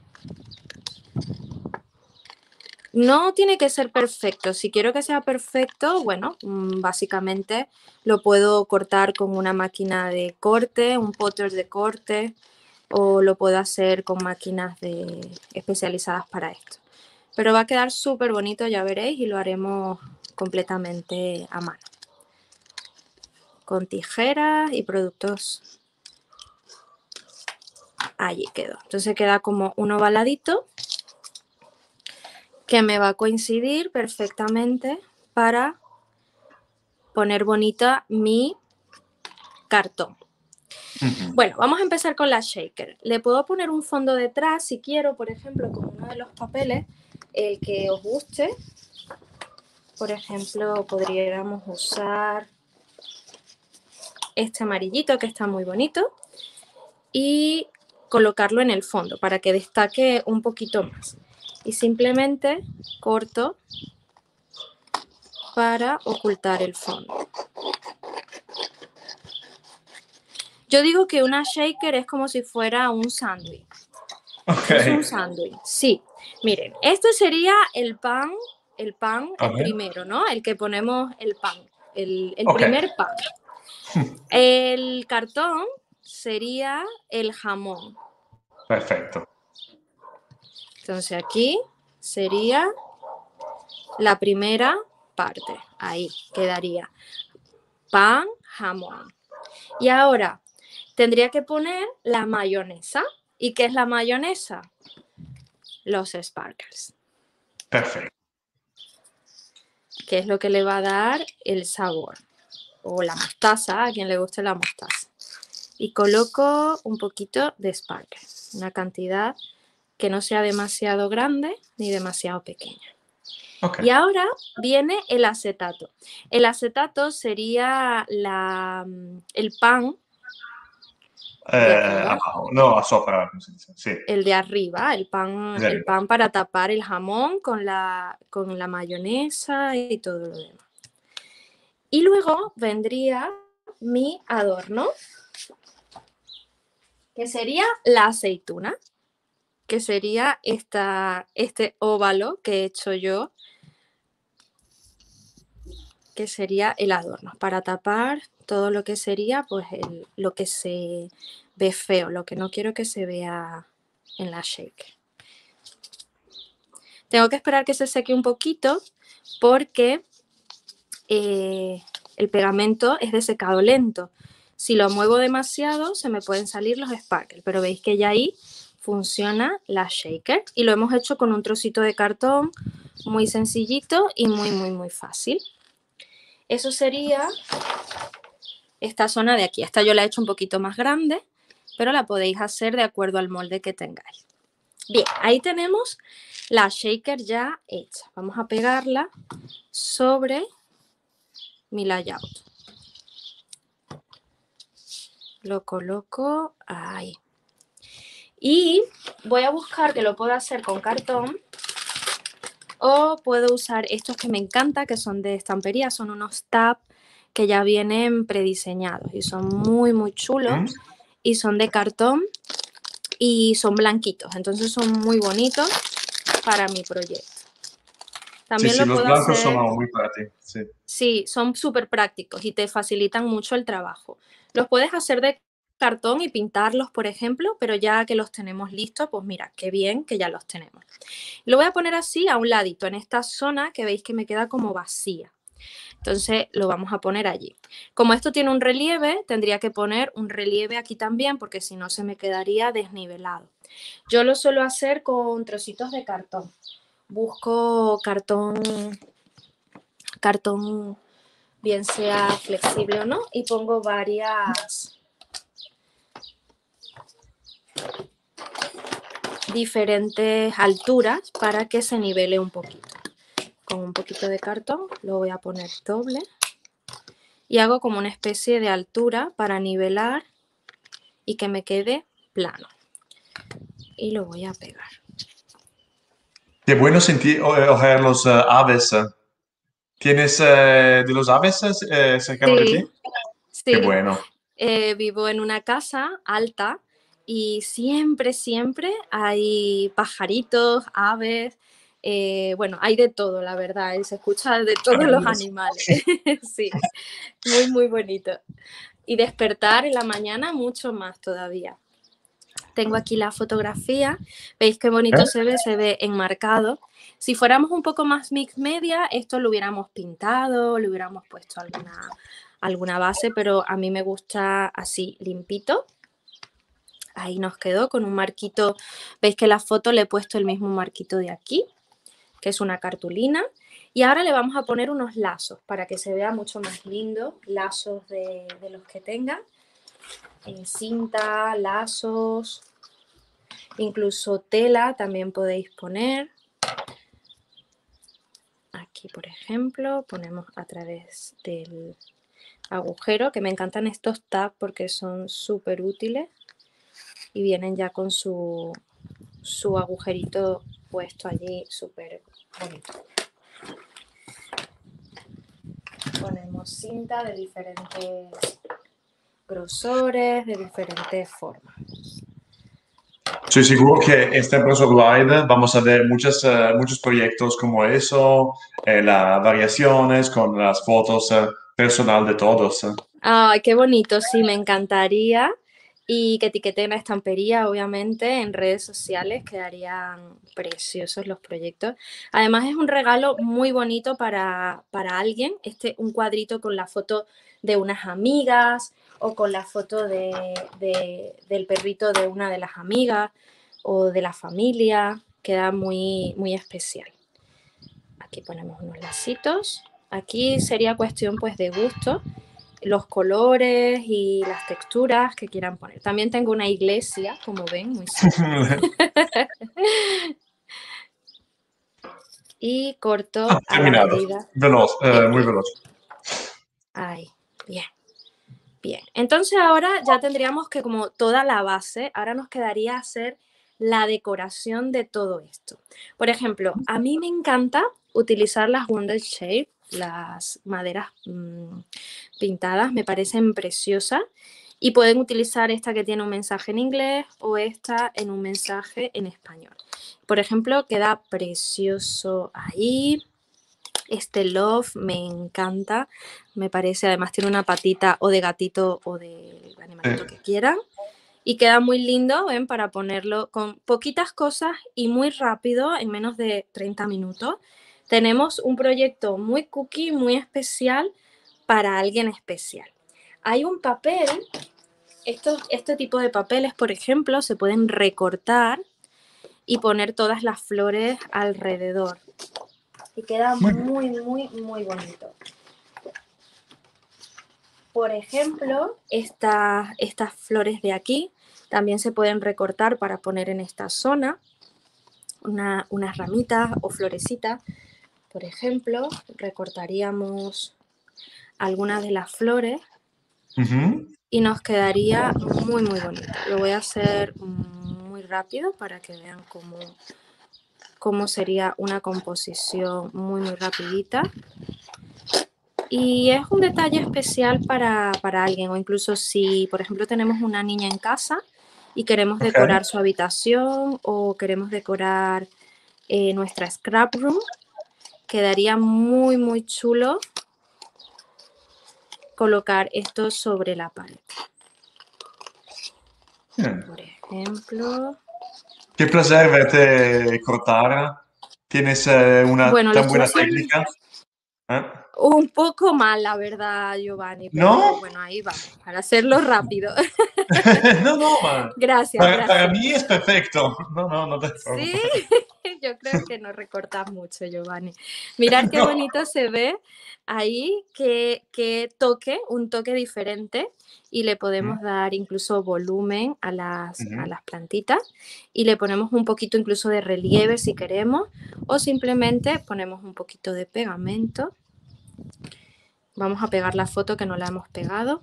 D: No tiene que ser perfecto. Si quiero que sea perfecto, bueno, básicamente lo puedo cortar con una máquina de corte, un potter de corte, o lo puedo hacer con máquinas de, especializadas para esto. Pero va a quedar súper bonito, ya veréis, y lo haremos completamente a mano. Con tijeras y productos. Allí quedó. Entonces queda como un ovaladito que me va a coincidir perfectamente para poner bonita mi cartón. Uh-huh. Bueno, vamos a empezar con la shaker. Le puedo poner un fondo detrás si quiero, por ejemplo, con uno de los papeles, el que os guste. Por ejemplo, podríamos usar este amarillito que está muy bonito y colocarlo en el fondo para que destaque un poquito más. Y simplemente corto para ocultar el fondo. Yo digo que una shaker es como si fuera un sándwich.
A: Okay.
D: Es un sándwich, sí. Miren, este sería el pan, el pan, el
A: Okay.
D: primero, ¿no? El que ponemos el pan, el, el
A: Okay.
D: primer pan. El cartón sería el jamón.
A: Perfecto.
D: Entonces aquí sería la primera parte. Ahí quedaría pan, jamón. Y ahora tendría que poner la mayonesa. ¿Y qué es la mayonesa? Los sparkles.
A: Perfecto.
D: Que es lo que le va a dar el sabor. O la mostaza, a quien le guste la mostaza. Y coloco un poquito de sparkle. Una cantidad que no sea demasiado grande ni demasiado pequeña.
A: Okay.
D: Y ahora viene el acetato. El acetato sería la, el pan
A: Eh,
D: de arriba.
A: abajo. No, a sopra, come si dice. Sì.
D: El de arriba, el pan,
A: De
D: el
A: arriba.
D: pan para tapar el jamón con la, con la mayonesa y todo lo demás. Y luego vendría mi adorno, que sería la aceituna, que sería esta, este óvalo que he hecho yo, que sería el adorno, para tapar todo lo que sería pues el, lo que se ve feo, lo que no quiero que se vea en la shake. Tengo que esperar que se seque un poquito porque eh, el pegamento es de secado lento. Si lo muevo demasiado se me pueden salir los sparkles, pero veis que ya ahí funciona la shaker y lo hemos hecho con un trocito de cartón muy sencillito y muy muy muy fácil. Eso sería esta zona de aquí. Esta yo la he hecho un poquito más grande, pero la podéis hacer de acuerdo al molde que tengáis. Bien, ahí tenemos la shaker ya hecha. Vamos a pegarla sobre mi layout. Lo coloco ahí. Y voy a buscar que lo pueda hacer con cartón o puedo usar estos que me encanta, que son de estampería. Son unos tabs que ya vienen prediseñados y son muy, muy chulos.
A: Mm.
D: Y son de cartón y son blanquitos. Entonces son muy bonitos para mi proyecto. También
A: Sí,
D: lo
A: sí, los
D: puedo
A: blancos
D: hacer...
A: son muy para ti. Sí.
D: Sí, son súper prácticos y te facilitan mucho el trabajo. Los puedes hacer de cartón y pintarlos, por ejemplo, pero ya que los tenemos listos, pues mira, qué bien que ya los tenemos. Lo voy a poner así a un ladito, en esta zona que veis que me queda como vacía. Entonces lo vamos a poner allí. Como esto tiene un relieve, tendría que poner un relieve aquí también, porque si no se me quedaría desnivelado. Yo lo suelo hacer con trocitos de cartón. Busco cartón, cartón bien sea flexible o no, y pongo varias diferentes alturas para que se nivele un poquito. Con un poquito de cartón lo voy a poner doble y hago como una especie de altura para nivelar y que me quede plano. Y lo voy a pegar.
A: Qué bueno sentir, oír los uh, aves. ¿Tienes uh, de los aves uh, cercano
D: Sí,
A: de ti?
D: sí.
A: Qué bueno.
D: Eh, vivo en una casa alta y siempre, siempre hay pajaritos, aves, eh, bueno, hay de todo, la verdad, y se escucha de todos los animales. Sí, muy, muy bonito. Y despertar en la mañana mucho más todavía. Tengo aquí la fotografía, veis qué bonito
A: ¿Eh?
D: se ve, se ve enmarcado. Si fuéramos un poco más mix media, esto lo hubiéramos pintado, le hubiéramos puesto alguna, alguna base, pero a mí me gusta así, limpito. Ahí nos quedó con un marquito, veis que la foto le he puesto el mismo marquito de aquí, que es una cartulina. Y ahora le vamos a poner unos lazos para que se vea mucho más lindo, lazos de, de los que tengan. En cinta, lazos, incluso tela también podéis poner. Aquí, por ejemplo, ponemos a través del, agujero, que me encantan estos tabs porque son súper útiles y vienen ya con su, su agujerito puesto allí, súper bonito. Ponemos cinta de diferentes grosores, de diferentes formas.
A: Estoy seguro que este Impresor Glide vamos a ver muchas, eh, muchos proyectos como eso, eh, las variaciones con las fotos eh, personal de todos. eh.
D: Ay, qué bonito, sí, me encantaría. Y que etiqueten a Estampería, obviamente, en redes sociales, quedarían preciosos los proyectos. Además, es un regalo muy bonito para, para alguien, este, un cuadrito con la foto de unas amigas o con la foto de, de, del perrito de una de las amigas o de la familia, queda muy, muy especial. Aquí ponemos unos lacitos. Aquí sería cuestión pues de gusto, los colores y las texturas que quieran poner. También tengo una iglesia, como ven, muy simple. Y corto
A: Ah,
D: a la
A: terminado.
D: medida.
A: Veloz, eh,
D: Bien,
A: muy
D: bien.
A: veloz.
D: Ahí, bien. Bien, entonces ahora ya tendríamos que como toda la base, ahora nos quedaría hacer la decoración de todo esto. Por ejemplo, a mí me encanta utilizar las Wounded Shape, las maderas mmm, pintadas, me parecen preciosas y pueden utilizar esta que tiene un mensaje en inglés o esta en un mensaje en español. Por ejemplo, queda precioso ahí. Este love me encanta, me parece, además tiene una patita o de gatito o de animalito que quieran. Y queda muy lindo, ¿ven? Para ponerlo con poquitas cosas y muy rápido, en menos de treinta minutos. Tenemos un proyecto muy cookie, muy especial para alguien especial. Hay un papel, estos, este tipo de papeles, por ejemplo, se pueden recortar y poner todas las flores alrededor. Y queda muy, muy, muy bonito. Por ejemplo, esta, estas flores de aquí también se pueden recortar para poner en esta zona una, unas ramitas o florecitas. Por ejemplo, recortaríamos algunas de las flores uh-huh. y nos quedaría muy, muy bonito. Lo voy a hacer muy rápido para que vean cómo, cómo sería una composición muy, muy rapidita. Y es un detalle especial para, para alguien, o incluso si, por ejemplo, tenemos una niña en casa y queremos okay. decorar su habitación o queremos decorar eh, nuestra scrap room, quedaría muy, muy chulo colocar esto sobre la pared. Hmm. Por ejemplo...
A: Qué placer verte cortar. ¿Tienes eh, una
D: bueno,
A: tan buena técnica? ¿Eh?
D: Un poco mal, la verdad, Giovanni, pero
A: ¿No?
D: bueno, ahí va, para hacerlo rápido.
A: no, no, man.
D: Gracias,
A: para,
D: gracias.
A: Para mí es perfecto. No, no, no te
D: Sí, yo creo que no recortas mucho, Giovanni. Mirad qué no. bonito se ve ahí, que, que toque, un toque diferente y le podemos mm. dar incluso volumen a las, mm. a las plantitas y le ponemos un poquito incluso de relieve si queremos o simplemente ponemos un poquito de pegamento. Vamos a pegar la foto que no la hemos pegado.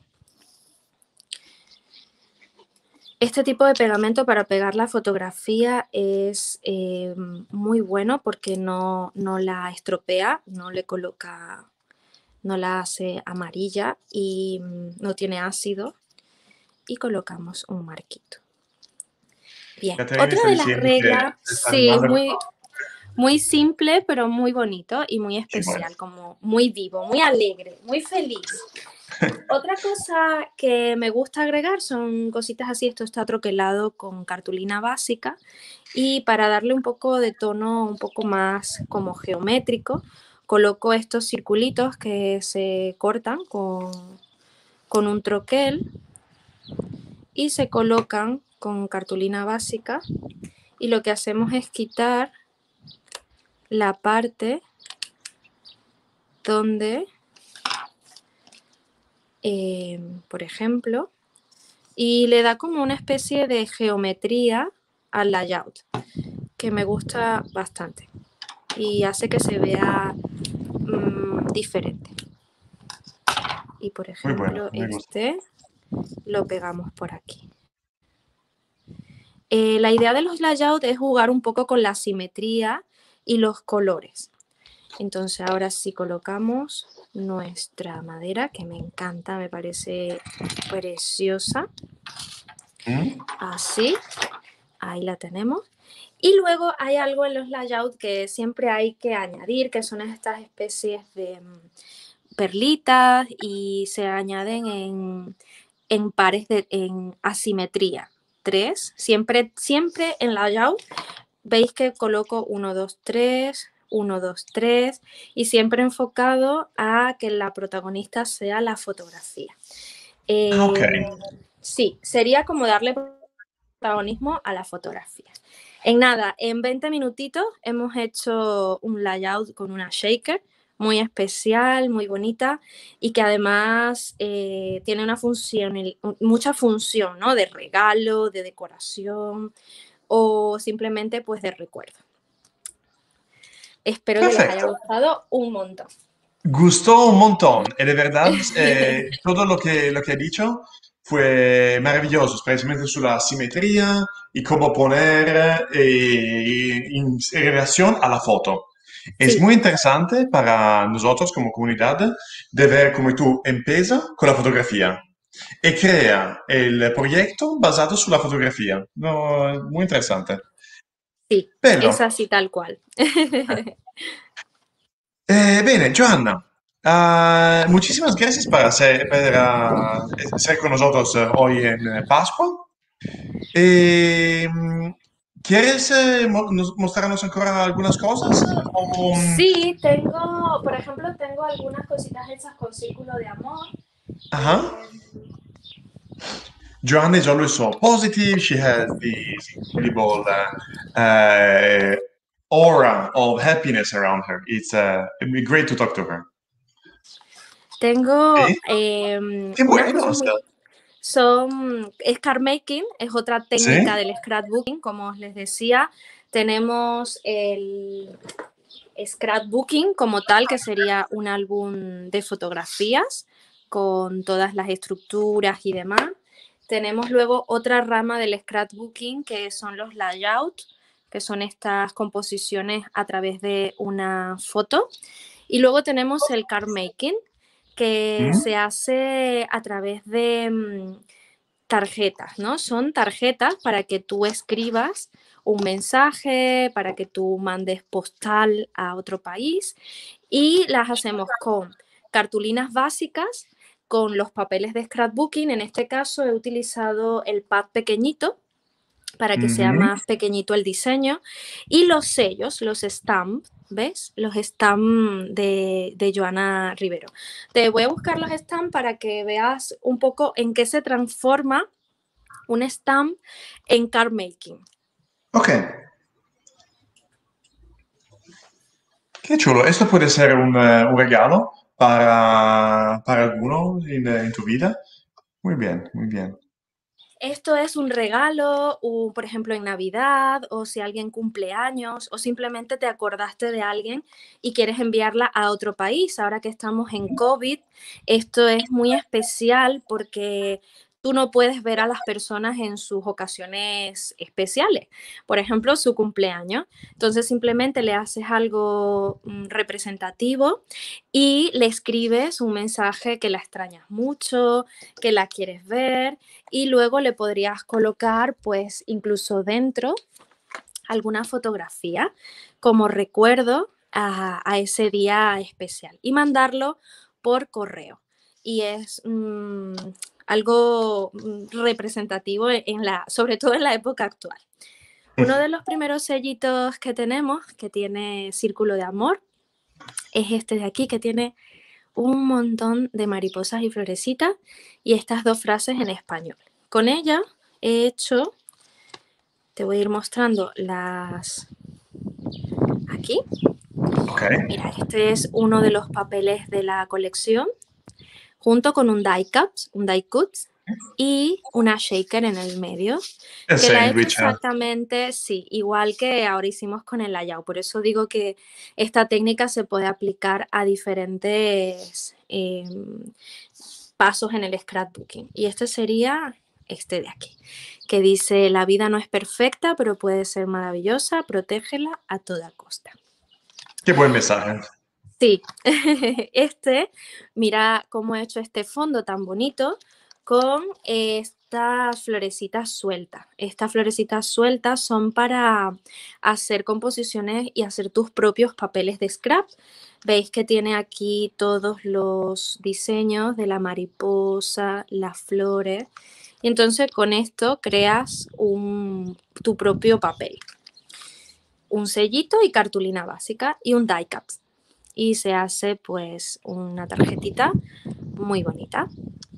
D: Este tipo de pegamento para pegar la fotografía es eh, muy bueno porque no, no la estropea, no le coloca, no la hace amarilla y no tiene ácido. Y colocamos un marquito. Bien, otra de las reglas, sí, muy, muy simple pero muy bonito y muy especial, sí, bueno. como muy vivo, muy alegre, muy feliz. Otra cosa que me gusta agregar son cositas así, esto está troquelado con cartulina básica y para darle un poco de tono un poco más como geométrico, coloco estos circulitos que se cortan con, con un troquel y se colocan con cartulina básica y lo que hacemos es quitar la parte donde... Eh, por ejemplo, y le da como una especie de geometría al layout que me gusta bastante y hace que se vea mmm, diferente. y por ejemplo
A: bueno,
D: este lo pegamos por aquí. Eh, la idea de los layouts es jugar un poco con la simetría y los colores. Entonces ahora sí colocamos nuestra madera, que me encanta, me parece preciosa.
A: ¿Mm?
D: Así, ahí la tenemos. Y luego hay algo en los layouts que siempre hay que añadir, que son estas especies de perlitas y se añaden en, en pares de en asimetría. Tres, siempre, siempre en layout veis que coloco uno, dos, tres, uno, dos, tres y siempre enfocado a que la protagonista sea la fotografía. Eh,
A: Ok.
D: Sí, sería como darle protagonismo a la fotografía. En nada, en veinte minutitos hemos hecho un layout con una shaker muy especial, muy bonita y que además eh, tiene una función, mucha función, ¿no? De regalo, de decoración o simplemente pues de recuerdo. Espero
A: Perfecto.
D: que les haya gustado un montón.
A: Gustó un montón y de verdad eh, todo lo que, lo que he dicho fue maravilloso, especialmente sobre la simetría y cómo poner eh, en, en relación a la foto. Es
D: Sí.
A: muy interesante para nosotros como comunidad de ver cómo tú empiezas con la fotografía y crea el proyecto basado sulla fotografía. No, muy interesante.
D: Sí,
A: Bello.
D: es así tal cual.
A: Eh, bene, Joanna, ah, muchísimas gracias por ser, por, ah, ser con nosotros eh, hoy en eh, Pascua. Eh, ¿quieres eh, mo- nos- mostrarnos ancora algunas cosas? O, mm,
D: Sí, tengo, por ejemplo, tengo algunas cositas hechas con círculo de amor.
A: ajá. Joanna is always so positive. She has this incredible uh, uh, aura of happiness around her. It's uh, it'd be great to talk to her.
D: Tengo
A: ¿Sí?
D: eh,
A: Qué
D: unas
A: bueno.
D: cosas muy... Son scrap making, es otra técnica
A: ¿Sí?
D: del scrapbooking, como os les decía. Tenemos el scrapbooking como tal, que sería un álbum de fotografías con todas las estructuras y demás. Tenemos luego otra rama del scrapbooking, que son los layouts, que son estas composiciones a través de una foto. Y luego tenemos el card making, que
A: ¿Mm?
D: se hace a través de mmm, tarjetas, ¿no? Son tarjetas para que tú escribas un mensaje, para que tú mandes postal a otro país y las hacemos con cartulinas básicas, con los papeles de scrapbooking. En este caso he utilizado el pad pequeñito para que sea
A: Ujú.
D: más pequeñito el diseño y los sellos, los stamps, ¿ves? Los stamps de, de Joana Rivero. Te voy a buscar los stamps para que veas un poco en qué se transforma un stamp en card making.
A: Ok. Qué chulo. Esto puede ser un, eh, un regalo para, para alguno en, en tu vida. Muy bien, muy bien.
D: Esto es un regalo, o, por ejemplo, en Navidad, o si alguien cumple años, o simplemente te acordaste de alguien y quieres enviarla a otro país. Ahora que estamos en COVID, esto es muy especial porque tú no puedes ver a las personas en sus ocasiones especiales. Por ejemplo, su cumpleaños. Entonces, simplemente le haces algo mm, representativo y le escribes un mensaje que la extrañas mucho, que la quieres ver y luego le podrías colocar pues incluso dentro alguna fotografía como recuerdo a, a ese día especial y mandarlo por correo. Y es mmm, algo representativo en la, sobre todo en la época actual. Uno de los primeros sellitos que tenemos que tiene círculo de amor es este de aquí, que tiene un montón de mariposas y florecitas y estas dos frases en español. Con ella he hecho, te voy a ir mostrando las aquí.
A: Okay.
D: Mira, este es uno de los papeles de la colección, junto con un die cut, un die cut y una shaker en el medio.
A: El
D: que la he hecho
A: sándwich. ¿eh?
D: exactamente, sí, igual que ahora hicimos con el layao. Por eso digo que esta técnica se puede aplicar a diferentes eh, pasos en el scrapbooking. Y este sería este de aquí, que dice: la vida no es perfecta, pero puede ser maravillosa, protégela a toda costa.
A: Qué buen mensaje.
D: Sí, este, mira cómo he hecho este fondo tan bonito con estas florecitas sueltas. Estas florecitas sueltas son para hacer composiciones y hacer tus propios papeles de scrap. Veis que tiene aquí todos los diseños de la mariposa, las flores. Y entonces con esto creas un, tu propio papel. Un sellito y cartulina básica y un die cut. Y se hace pues una tarjetita muy bonita.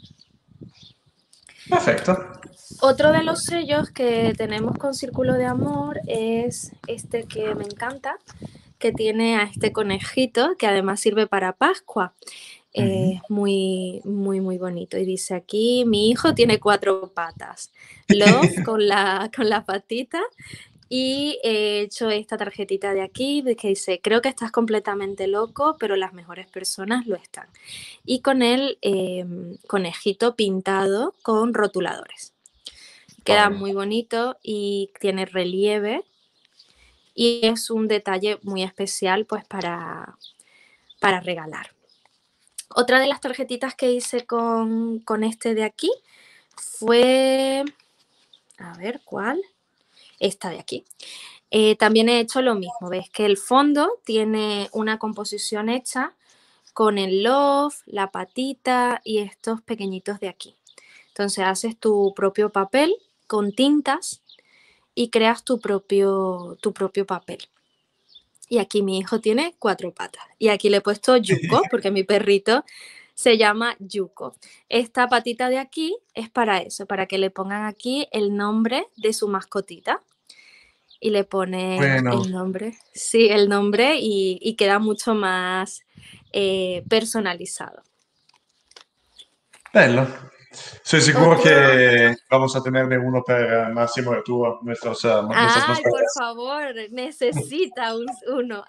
A: Perfecto.
D: Otro de los sellos que tenemos con Círculo de Amor es este que me encanta, que tiene a este conejito que además sirve para Pascua. Es uh-huh. muy, muy, muy bonito. Y dice aquí: mi hijo tiene cuatro patas. Love con la, con la patita. Y he hecho esta tarjetita de aquí que dice: creo que estás completamente loco, pero las mejores personas lo están. Y con el eh, conejito pintado con rotuladores. Queda muy bonito y tiene relieve. Y es un detalle muy especial pues para, para regalar. Otra de las tarjetitas que hice con, con este de aquí fue... A ver, ¿cuál? Esta de aquí. Eh, también he hecho lo mismo. Ves que el fondo tiene una composición hecha con el love, la patita y estos pequeñitos de aquí. Entonces haces tu propio papel con tintas y creas tu propio, tu propio papel. Y aquí mi hijo tiene cuatro patas. Y aquí le he puesto Yuko, porque mi perrito se llama Yuko. Esta patita de aquí es para eso, para que le pongan aquí el nombre de su mascotita. Y le ponen bueno. el nombre, sí, el nombre y, y queda mucho más eh, personalizado.
A: Bello. Soy seguro Otro... que vamos a tener de uno para Máximo y tú, nuestros, uh, nuestras
D: Ay,
A: mascotas.
D: por favor, necesita un, uno.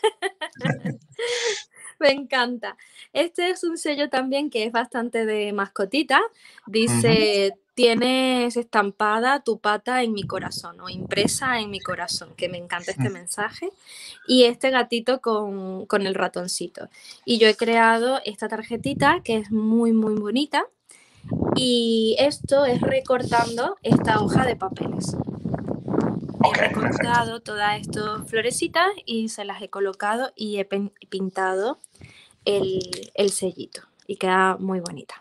D: Me encanta. Este es un sello también que es bastante de mascotita. Dice: uh-huh. tienes estampada tu pata en mi corazón o impresa en mi corazón, que me encanta este uh-huh. mensaje. Y este gatito con, con el ratoncito. Y yo he creado esta tarjetita que es muy, muy bonita. Y esto es recortando esta hoja de papeles.
A: Okay,
D: he recortado todas estas florecitas y se las he colocado y he pintado el, el sellito y queda muy bonita.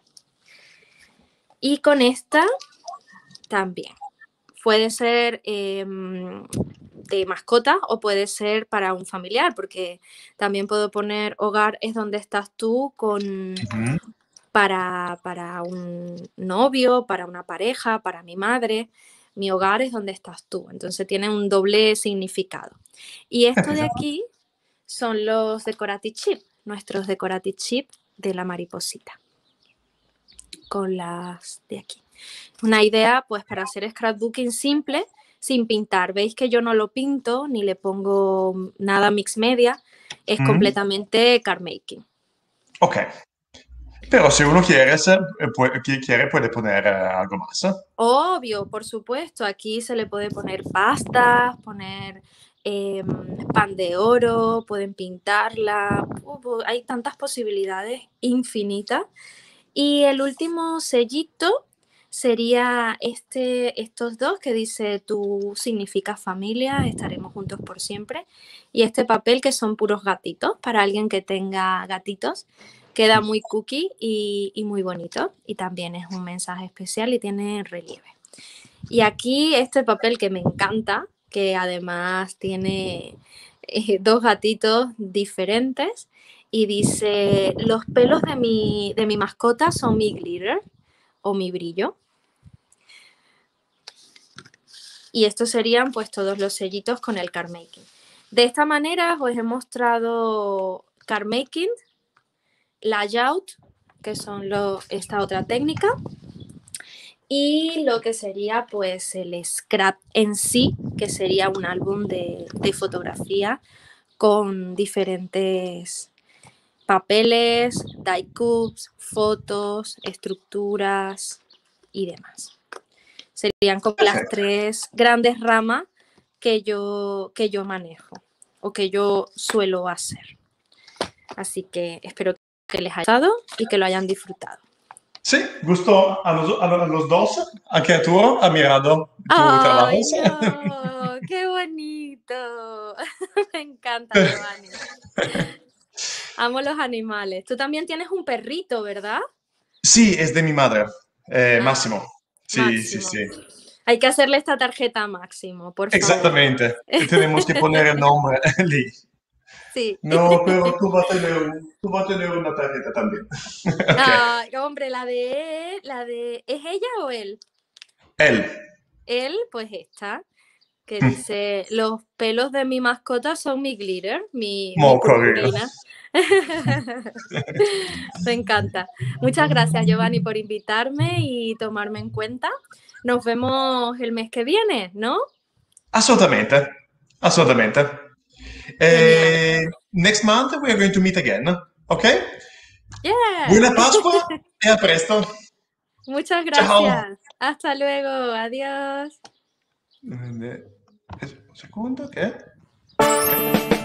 D: Y con esta también. Puede ser eh, de mascota o puede ser para un familiar, porque también puedo poner hogar es donde estás tú con... Uh-huh. para, para un novio, para una pareja, para mi madre. Mi hogar es donde estás tú. Entonces tiene un doble significado. Y esto de aquí son los decorative chip, nuestros decorative chip de la mariposita. Con las de aquí. Una idea pues para hacer scrapbooking simple, sin pintar. Veis que yo no lo pinto ni le pongo nada mix media. Es mm. completamente card making.
A: Ok. Pero si uno quiere, se, puede, quiere puede poner uh, algo más. ¿eh?
D: Obvio, por supuesto. Aquí se le puede poner pastas, poner eh, pan de oro, pueden pintarla. Uh, hay tantas posibilidades infinitas. Y el último sellito sería este, estos dos que dice: tú significas familia, estaremos juntos por siempre. Y este papel que son puros gatitos, para alguien que tenga gatitos. Queda muy cookie y, y muy bonito. Y también es un mensaje especial y tiene relieve. Y aquí este papel que me encanta, que además tiene eh, dos gatitos diferentes. Y dice: los pelos de mi, de mi mascota son mi glitter o mi brillo. Y estos serían pues todos los sellitos con el card making. De esta manera os he mostrado card making, layout, que son lo, esta otra técnica, y lo que sería pues el scrap en sí, que sería un álbum de, de fotografía con diferentes papeles, die cuts, fotos, estructuras y demás. Serían como las tres grandes ramas que yo, que yo manejo o que yo suelo hacer. Así que espero que les haya gustado y que lo hayan disfrutado.
A: Sí, gustó a los, a los dos, anche a tu, admirado tu trabajo.
D: ¡Ay, no! ¡Qué bonito! Me encanta, Giovanni. Amo los animales. Tú también tienes un perrito, ¿verdad?
A: Sí, es de mi madre, eh,
D: Ah,
A: Máximo. Sí,
D: Máximo.
A: sí, sí.
D: Hay que hacerle esta tarjeta a Máximo, por favor.
A: Exactamente. Tenemos que poner el nombre allí.
D: Sí.
A: No, pero tú vas a tener, tú vas a tener una tarjeta también. Okay.
D: Ah, hombre, la de, la de... ¿Es ella o él?
A: Él.
D: Él, pues esta, que dice, los pelos de mi mascota son mi glitter, mi, mi purpurina. Me encanta. Muchas gracias, Giovanni, por invitarme y tomarme en cuenta. Nos vemos el mes que viene, ¿no?
A: Assolutamente, assolutamente. Eh, next month we are going to meet again, ok?
D: Yeah.
A: Buona Pasqua e a presto.
D: Muchas gracias.
A: Ciao.
D: Hasta luego. Adiós.
A: Un secondo, che? Okay.